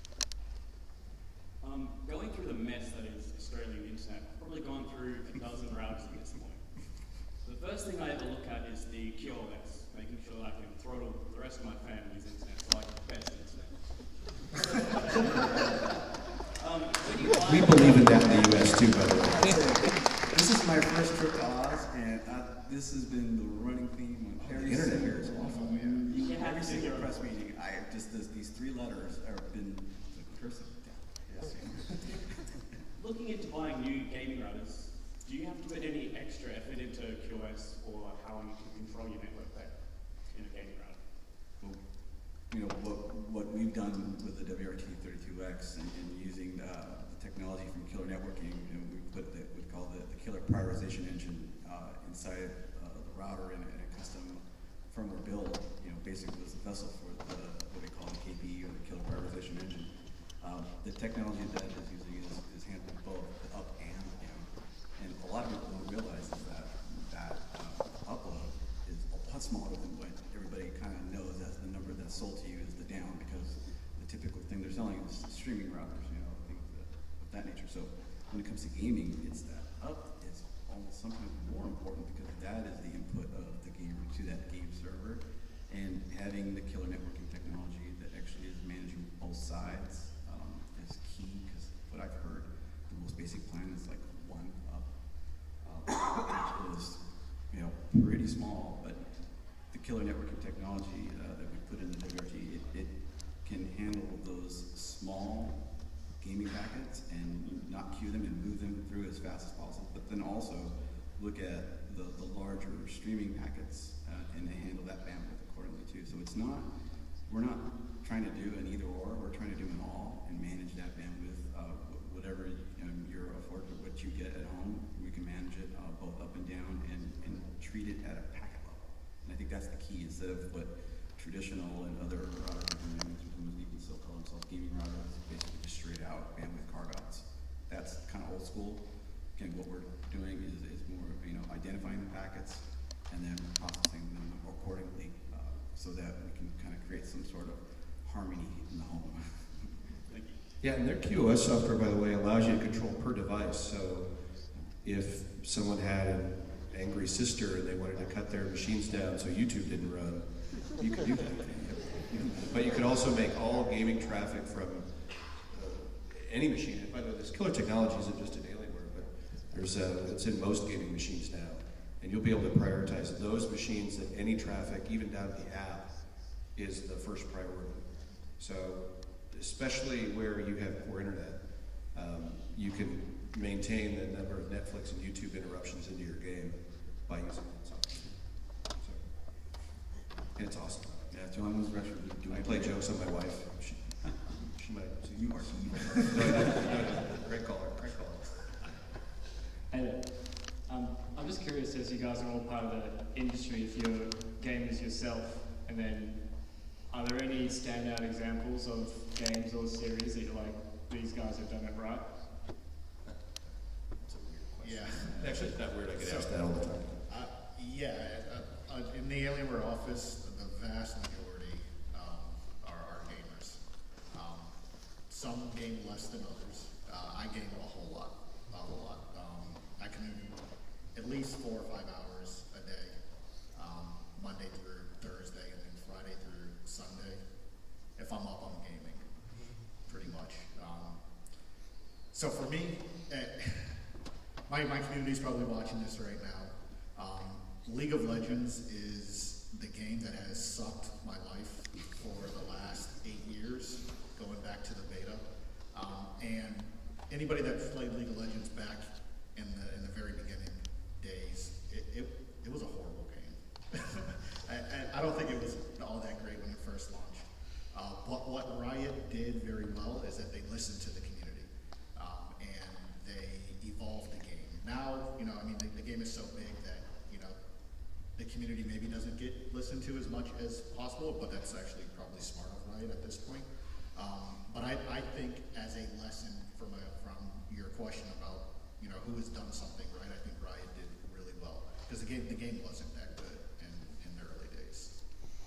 Um, going through the mess that is Australian internet, I've probably gone through a dozen routers at this point. The first thing I ever look at is the Q O S, making sure that I can throttle the rest of my family's internet so I get the best internet. um, when you buy We believe in that in the U S too, by the way. is my first trip to Oz, and uh, this has been the running theme on every internet single- here is awful, man. You have Every to single go. press meeting, I have just, this, these three letters have been the cursive down. Yes. Looking into buying new gaming routers, do you have to put any extra effort into Q oS or how you can control your network there in a gaming router? Well, you know, what, what we've done with the W R T thirty-two X and, and using uh, the technology from Killer Networking, you know, we put the, we call the, the Killer Prioritization Engine uh, inside uh, the router in, in a custom firmware build. You know, basically was a vessel for the, what they call the K P E or the Killer Prioritization Engine. Um, the technology that is using is, is handling both the up and the down. And a lot of people don't realize is that that uh, upload is a lot smaller than what everybody kind of knows as the number that's sold to you is the down, because the typical thing they're selling is streaming routers, you know, things that, of that nature. So when it comes to gaming, it's that up is almost sometimes more important because that is the input of the gamer to that game server. And having the Killer Networking technology that actually is managing both sides um, is key, because what I've heard, the most basic plan is like one up, uh, which is, you know, pretty small, but the Killer Networking technology uh, that we put in the W R T, it, it can handle those small gaming packets and not queue them and move them through as fast as possible, but then also look at the, the larger streaming packets uh, and handle that bandwidth accordingly too. So it's not, we're not trying to do an either or, we're trying to do an all and manage that bandwidth, uh, wh- whatever um, you're afforded, what you get at home, we can manage it uh, both up and down and, and treat it at a packet level. And I think that's the key, instead of what traditional and other routers are doing, some even still call themselves gaming routers, basically just straight out bandwidth carve outs. That's kind of old school. Again, what we're doing is, is more, you know, identifying the packets and then processing them accordingly, uh, so that we can kind of create some sort of harmony in the home. Thank you. Yeah, and their Q oS software, by the way, allows you to control per device. So if someone had an angry sister and they wanted to cut their machines down so YouTube didn't run, you could do that. But you could also make all gaming traffic from uh, any machine. And by the way, this Killer technology isn't just in Alienware, but there's uh, it's in most gaming machines now. And you'll be able to prioritize those machines that any traffic, even down to the app, is the first priority. So especially where you have poor internet, um, you can maintain the number of Netflix and YouTube interruptions into your game by using that software. So, and it's awesome. Yeah, John was rushing. I play jokes on my wife. She, she might. So you are no, no, no, no. Great caller, great caller. Hey there. Um, I'm just curious, as you guys are all part of the industry, if you're gamers yourself, and then are there any standout examples of games or series that you're like, these guys have done it right? That's a weird question. Yeah. Actually, it's not weird. I get So- asked that all the time. Uh, yeah, uh, uh, in the Alienware office, the vast majority um, are, are gamers. Um, some game less than others. Uh, I game a whole lot, a whole lot. Um, I can at least four or five hours a day, um, Monday through Thursday, and then Friday through Sunday. If I'm up, I'm gaming, pretty much. Um, so for me, uh, my, my community's probably watching this right now. Um, League of Legends is the game that has sucked my life for the last eight years, going back to the beta. Um, and anybody that played League of Legends back in the in the very beginning days, it, it, it was a horrible game. I, I, I don't think it was all that great when it first launched. Uh, but what Riot did very well is that they listened to the community, um, and they evolved the game. Now, you know, I mean, the, the game is so big that, you know, the community maybe doesn't get listened to as much as possible, but that's actually probably smart of Riot at this point. Um, but I, I think as a lesson from, a, from your question about, you know, who has done something right, I think Riot did really well. Because the game, the game wasn't that good in, in the early days.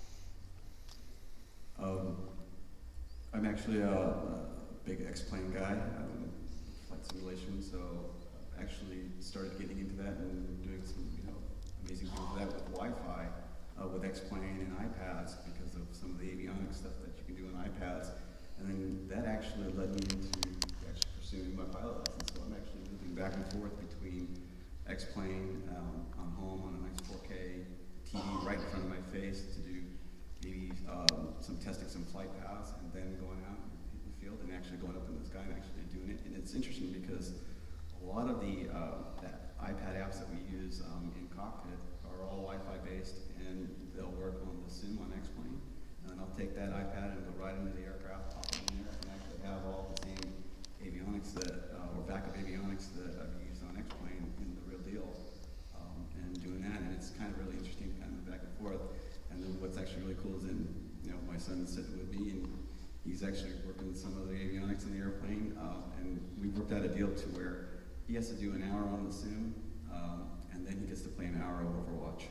Um, I'm actually a, a big X-Plane guy, um, flight simulation, so I actually started getting into that and doing some, you know, amazing things with that with Wi-Fi, uh, with X-Plane and iPads, because of some of the avionics stuff that you can do on iPads. And then that actually led me into actually pursuing my pilot license. So I'm actually moving back and forth between X-Plane um, on home on a nice four K T V right in front of my face to do maybe um, some testing, some flight paths, and then going out in the field and actually going up in the sky and actually doing it. And it's interesting because a lot of the uh, that iPad apps that we use um, in cockpit are all Wi-Fi based, and they'll work on the sim on X-Plane. And I'll take that iPad and go right into the aircraft, pop it in there, and actually have all the same avionics that, uh, or backup avionics that I've used on X-Plane in the real deal, um, and doing that. And it's kind of really interesting, kind of back and forth. And then what's actually really cool is in, you know, my son's sitting with me, and he's actually working with some of the avionics in the airplane, uh, and we worked out a deal to where he has to do an hour on the sim, um, and then he gets to play an hour of Overwatch.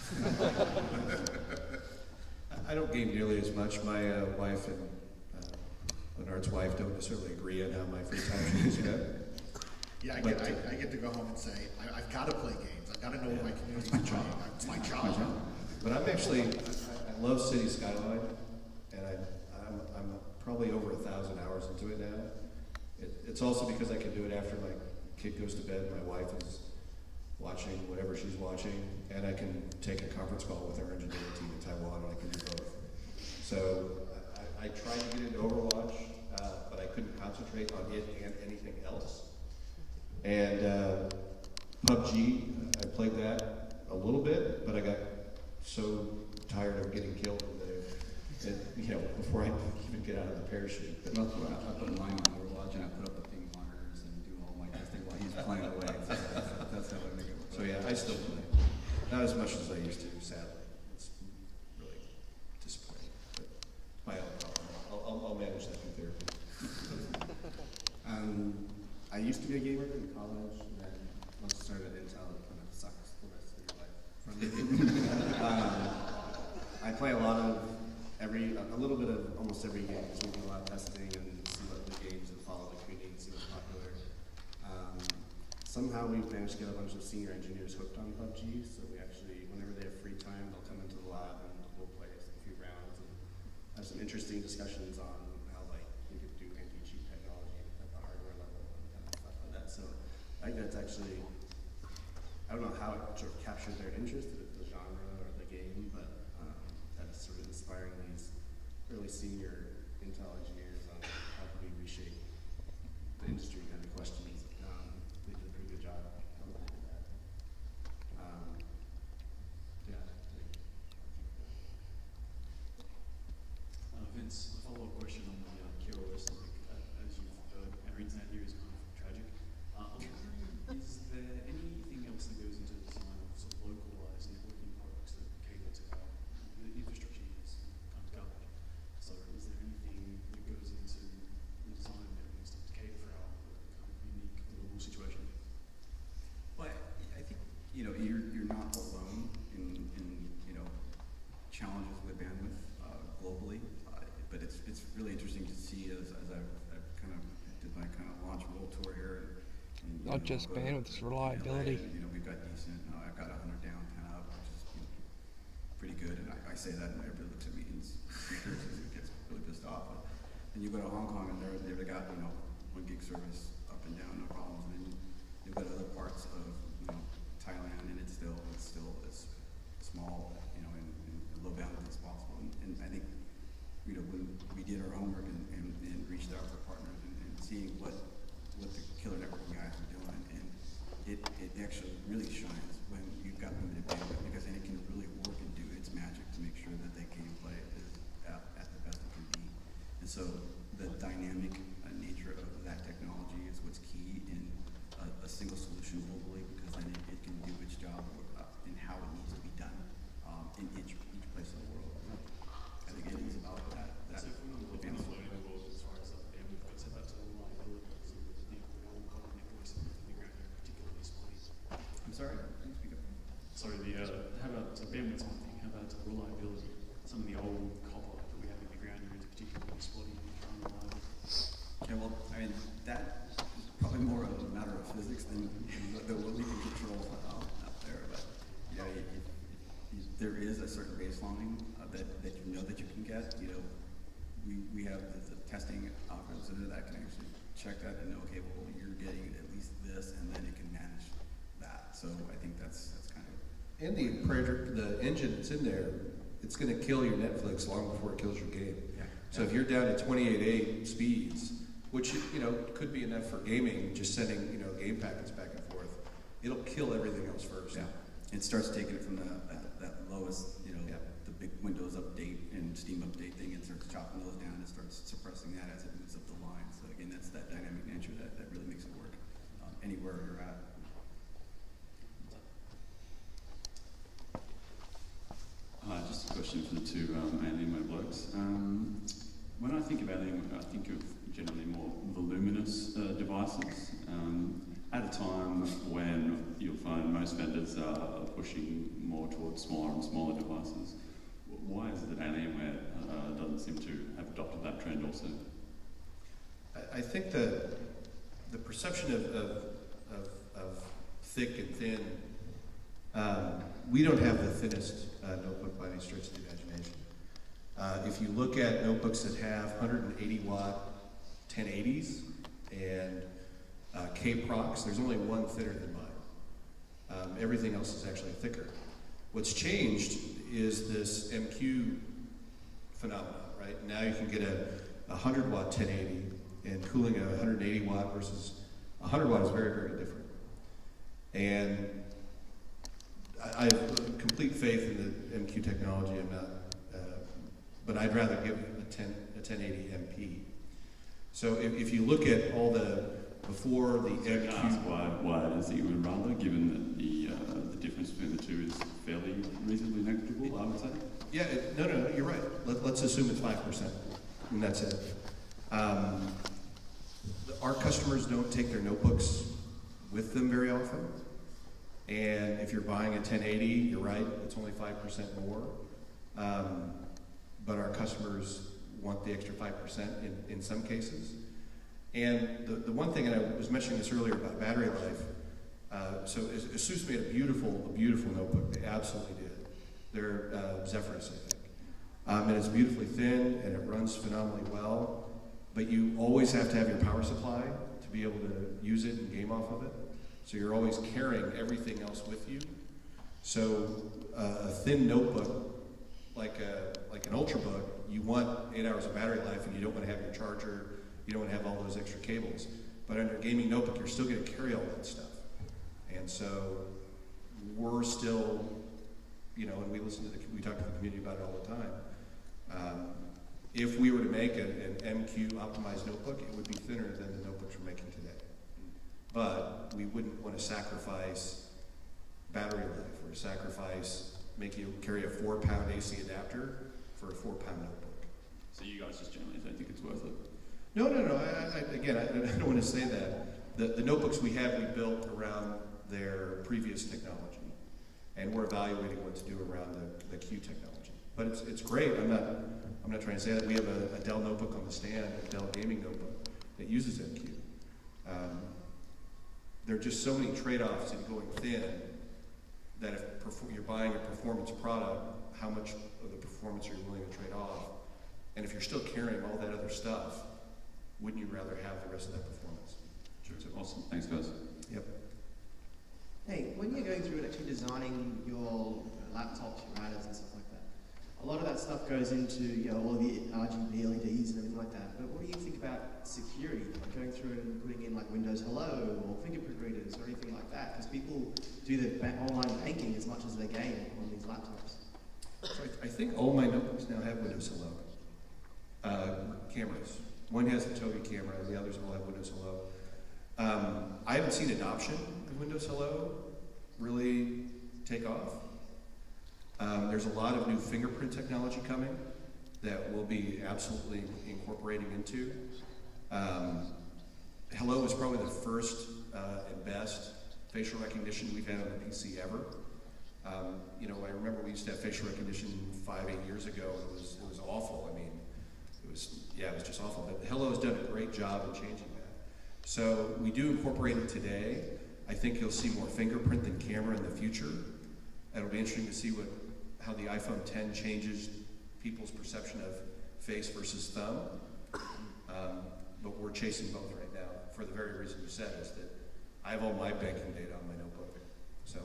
I don't game nearly as much. My uh, wife and uh, Bernard's wife don't necessarily agree on how my free time is spent. Yeah, I But, get, uh, I, I get to go home and say, I, I've got to play games. I've got to know what my community's my playing. job. It's my job. But I'm actually, I, I love City Skyline, and I, I'm, I'm probably over a thousand hours into it now. It, it's also because I can do it after my kid goes to bed, my wife is watching whatever she's watching, and I can take a conference call with our engineering team in Taiwan, and I can do both. So I, I tried to get into Overwatch, uh, but I couldn't concentrate on it and anything else. And uh, P U B G, I played that a little bit, but I got so tired of getting killed that it, it, you know, before I even get out of the parachute. But That's what I, I put mine on Overwatch, and I put up the ping monitors and do all my testing while he's playing away. So that's, that's how I make it work. So yeah, I still play. Not as much as I used to, sadly. It's really disappointing. But it's my own problem. I'll, I'll, I'll manage that through therapy. Um, I used to be a gamer in college, and then once I started at Intel, it kind of sucks the rest of your life. um, I play a lot of every, a little bit of almost every game, so we do a lot of testing and see what the games and follow the community and see what's popular. Um, somehow we've managed to get a bunch of senior engineers hooked on P U B G, so we actually, whenever they have free time, they'll come into the lab and we'll play a few rounds and have some interesting discussions on how like we could do anti-cheat technology at the hardware level and kind of stuff like that. So I think that's actually, I don't know how it sort of captured their interest, the, the genre or the game, but um, that's sort of inspiring these really senior Intel engineers on how can we reshape the industry kind of questions. Um, they did a pretty good job how they did that. Um, yeah. I think- Uh, Vince, a follow-up question on the uh, Q O S topic. Uh, as you've heard, our internet here is kind of tragic. Uh, I'm wondering, is there anything else that goes into the design of sort of localized networking products that cater to how the infrastructure is kind of governed? So is there anything that goes into the design of networking stuff to cater for our kind of unique global situation? But I think, you know, you're, you're not alone in, in, you know, challenges with bandwidth uh, globally. Uh, but it's, it's really interesting to see as, as I've, I've kind of did my kind of launch world tour here. And, and, Not you know, just go to- bandwidth, it's to L A, reliability. and, you know, we've got decent, uh, I've got one hundred down, ten up, which is, you know, pretty good. And I, I say that and everybody looks at me and s- gets really pissed off. But then you go to Hong Kong and they're, they've got, you know, one gig service up and down, no problems. And then you've got other parts of, you know, Thailand, and it's still, it's still as small, you know, and, and low bandwidth as possible. And, and I think, you know, when we did our homework and, and, and reached out for partners and, and seeing what, what the killer networking guys are doing, and it, it actually really shines when you've got limited bandwidth, because then it can really work and do its magic to make sure that that gameplay is at, at the best it can be. And so the dynamic uh, nature of that technology is what's key in a, a single solution globally, because then it, it can do its job uh, in how it needs to be done um, in each, each place in the world. I think it is about that. that So if we're not looking at advancement. the world as far as that bandwidth goes, how about the reliability? So the, the old copper networks in the ground are particularly spotty. I'm sorry, can you speak up? Sorry, the, uh, how about, so bandwidth's one thing, how about reliability? Some of the old copper that we have in the ground here is particularly spotty and unreliable. Okay, well, I mean, that is probably more of a matter of physics than, than what we can control um, out there. But yeah, it, it, it, there is a certain baseline uh, that, that you know that you can get. You know, we, we have the, the testing algorithms in there that can actually check that and know, okay, well, you're getting at least this, and then it can manage that. So I think that's that's kind of. And the project, the engine that's in there, it's going to kill your Netflix long before it kills your game. Yeah. So if you're down to twenty-eight point eight speeds, which you know could be enough for gaming, just sending you know game packets back and forth, it'll kill everything else first. Yeah. It starts taking it from the that, that lowest, you know, Yeah. the big Windows update and Steam update thing, and starts chopping those down and starts suppressing that as it moves up the line. So again, that's that dynamic nature that, that really makes it work um, anywhere you're at. Hi, just a question for the two um, Alienware blokes. Um, when I think of Alienware, I think of generally more voluminous uh, devices. Um, at a time when you'll find most vendors are pushing more towards smaller and smaller devices, why is it that Alienware uh, doesn't seem to have adopted that trend also? I, I think that the perception of, of, of, of thick and thin, um, we don't have the thinnest uh, notebook by any stretch of the imagination. Uh, if you look at notebooks that have one hundred eighty watt ten eighties and uh, K-Procs, there's only one thinner than mine. Um, everything else is actually thicker. What's changed is this M Q phenomenon, right? Now you can get a, a one hundred watt ten eighty, and cooling a one hundred eighty watt versus one hundred watt is very, very different. And I, I have complete faith in the M Q technology. I'm not, uh, but I'd rather give a ten a ten eighty M P. So if, if you look at all the before the M Q, Can I ask why why it is that you would rather, given that the uh, the difference between the two is fairly reasonably negligible, I would say. yeah, it, no, no, you're right. Let, let's assume it's five percent, and that's it. Um, our customers don't take their notebooks with them very often. And if you're buying a ten eighty, you're right, it's only five percent more. Um, but our customers want the extra five percent in, in some cases. And the, the one thing, and I was mentioning this earlier about battery life, uh, so ASUS made a beautiful, a beautiful notebook. They absolutely did. They're uh, Zephyrus, I think. Um, and it's beautifully thin, and it runs phenomenally well. But you always have to have your power supply to be able to use it and game off of it. So you're always carrying everything else with you. So uh, a thin notebook, like a, like an Ultrabook, you want eight hours of battery life, and you don't want to have your charger, you don't want to have all those extra cables. But on your gaming notebook, you're still going to carry all that stuff. And so we're still, you know, and we listen to the, we talk to the community about it all the time. Um, if we were to make a, an M Q optimized notebook, it would be thinner than the notebooks we're making today. But we wouldn't want to sacrifice battery life or sacrifice making you carry a four pound A C adapter for a four pound notebook. So you guys just generally don't think it's worth it? No, no, no. I, I, again, I, I don't want to say that. The, the notebooks we have, we built around their previous technology, and we're evaluating what to do around the, the Q technology. But it's it's great. I'm not I'm not trying to say that. We have a, a Dell notebook on the stand, a Dell gaming notebook that uses M Q. Um, there are just so many trade-offs in going thin that if you're buying a performance product, how much of the performance are you willing to trade off? And if you're still carrying all that other stuff, wouldn't you rather have the rest of that performance? Sure. Awesome. Thanks, guys. Yep. Hey, when you're going through and actually designing your laptops, your routers and stuff like that, a lot of that stuff goes into, you know, all the R G B L E Ds and everything like that. But what do you think about security, like going through and putting in like Windows Hello or fingerprint readers or anything like that? Because people do their ba online banking as much as they game on these laptops. So I, I think all my notebooks now have Windows Hello uh, cameras. One has a Tobii camera, and the others all have Windows Hello. Um, I haven't seen adoption of Windows Hello really take off. Um, there's a lot of new fingerprint technology coming that we'll be absolutely incorporating into. Um, Hello is probably the first uh, and best facial recognition we've had on a P C ever. Um, you know, I remember we used to have facial recognition five, eight years ago. It was it was awful. I mean, it was yeah, it was just awful. But Hello has done a great job in changing that. So we do incorporate it today. I think you'll see more fingerprint than camera in the future. It'll be interesting to see what how the iPhone ten changes people's perception of face versus thumb. Um, but we're chasing both right now for the very reason you said, is that I have all my banking data on my notebook. So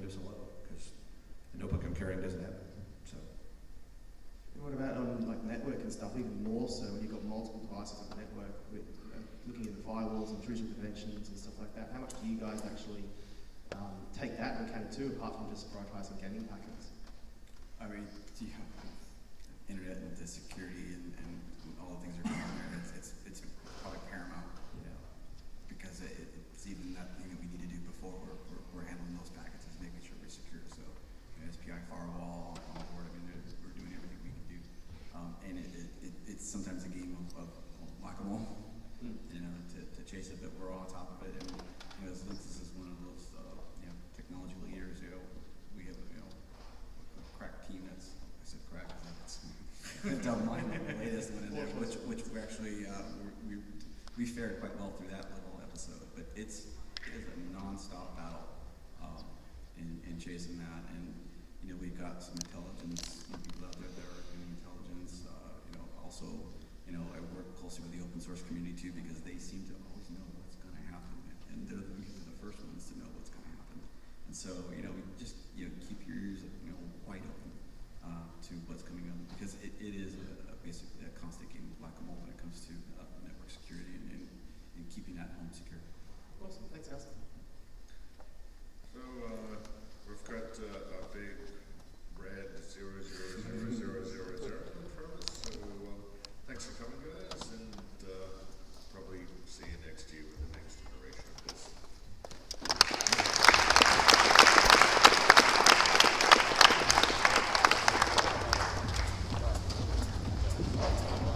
this alone, because the notebook I'm carrying doesn't have it. So. And what about on like network and stuff, even more so when you've got multiple devices on the network with you know, looking at the firewalls, intrusion preventions and stuff like that? How much do you guys actually um, take that into account too, apart from just prioritizing gaming packets? I mean, you know, internet and the security and, and all the things that are going on there, it's, it's, it's probably paramount, you know, because it, it's even that thing that we need to do before we're, we're, we're handling those packets is making sure we're secure. So, you know, S P I firewall on board, I mean, we're doing everything we can do. Um, and it, it, it, it's sometimes a game of, of, of whack-a-mole, mm. you know, to, to chase it, but we're all on top of it. And, you know, Linksys is one of those, uh, you know, technology leaders, you know, we have, you know, a crack team that's, I said crack, that's don't mind the latest one in there, which, which we actually, uh, we, we fared quite well through that little episode, but it's, it is a non-stop battle, um, in, in chasing that. And, you know, we've got some intelligence, you know, people out there that are doing intelligence, uh, you know, also, you know, I work closely with the open source community too, because they seem to always know what's going to happen, and they're the, the first ones to know what's going to happen. And so, you know, we just, you know, keep your ears, you know, wide open, uh, to what's coming up, because it, it is a, a basically a constant game of whack-a-mole when it comes to uh, network security and, and, and keeping that home secure. Awesome, thanks, Alice.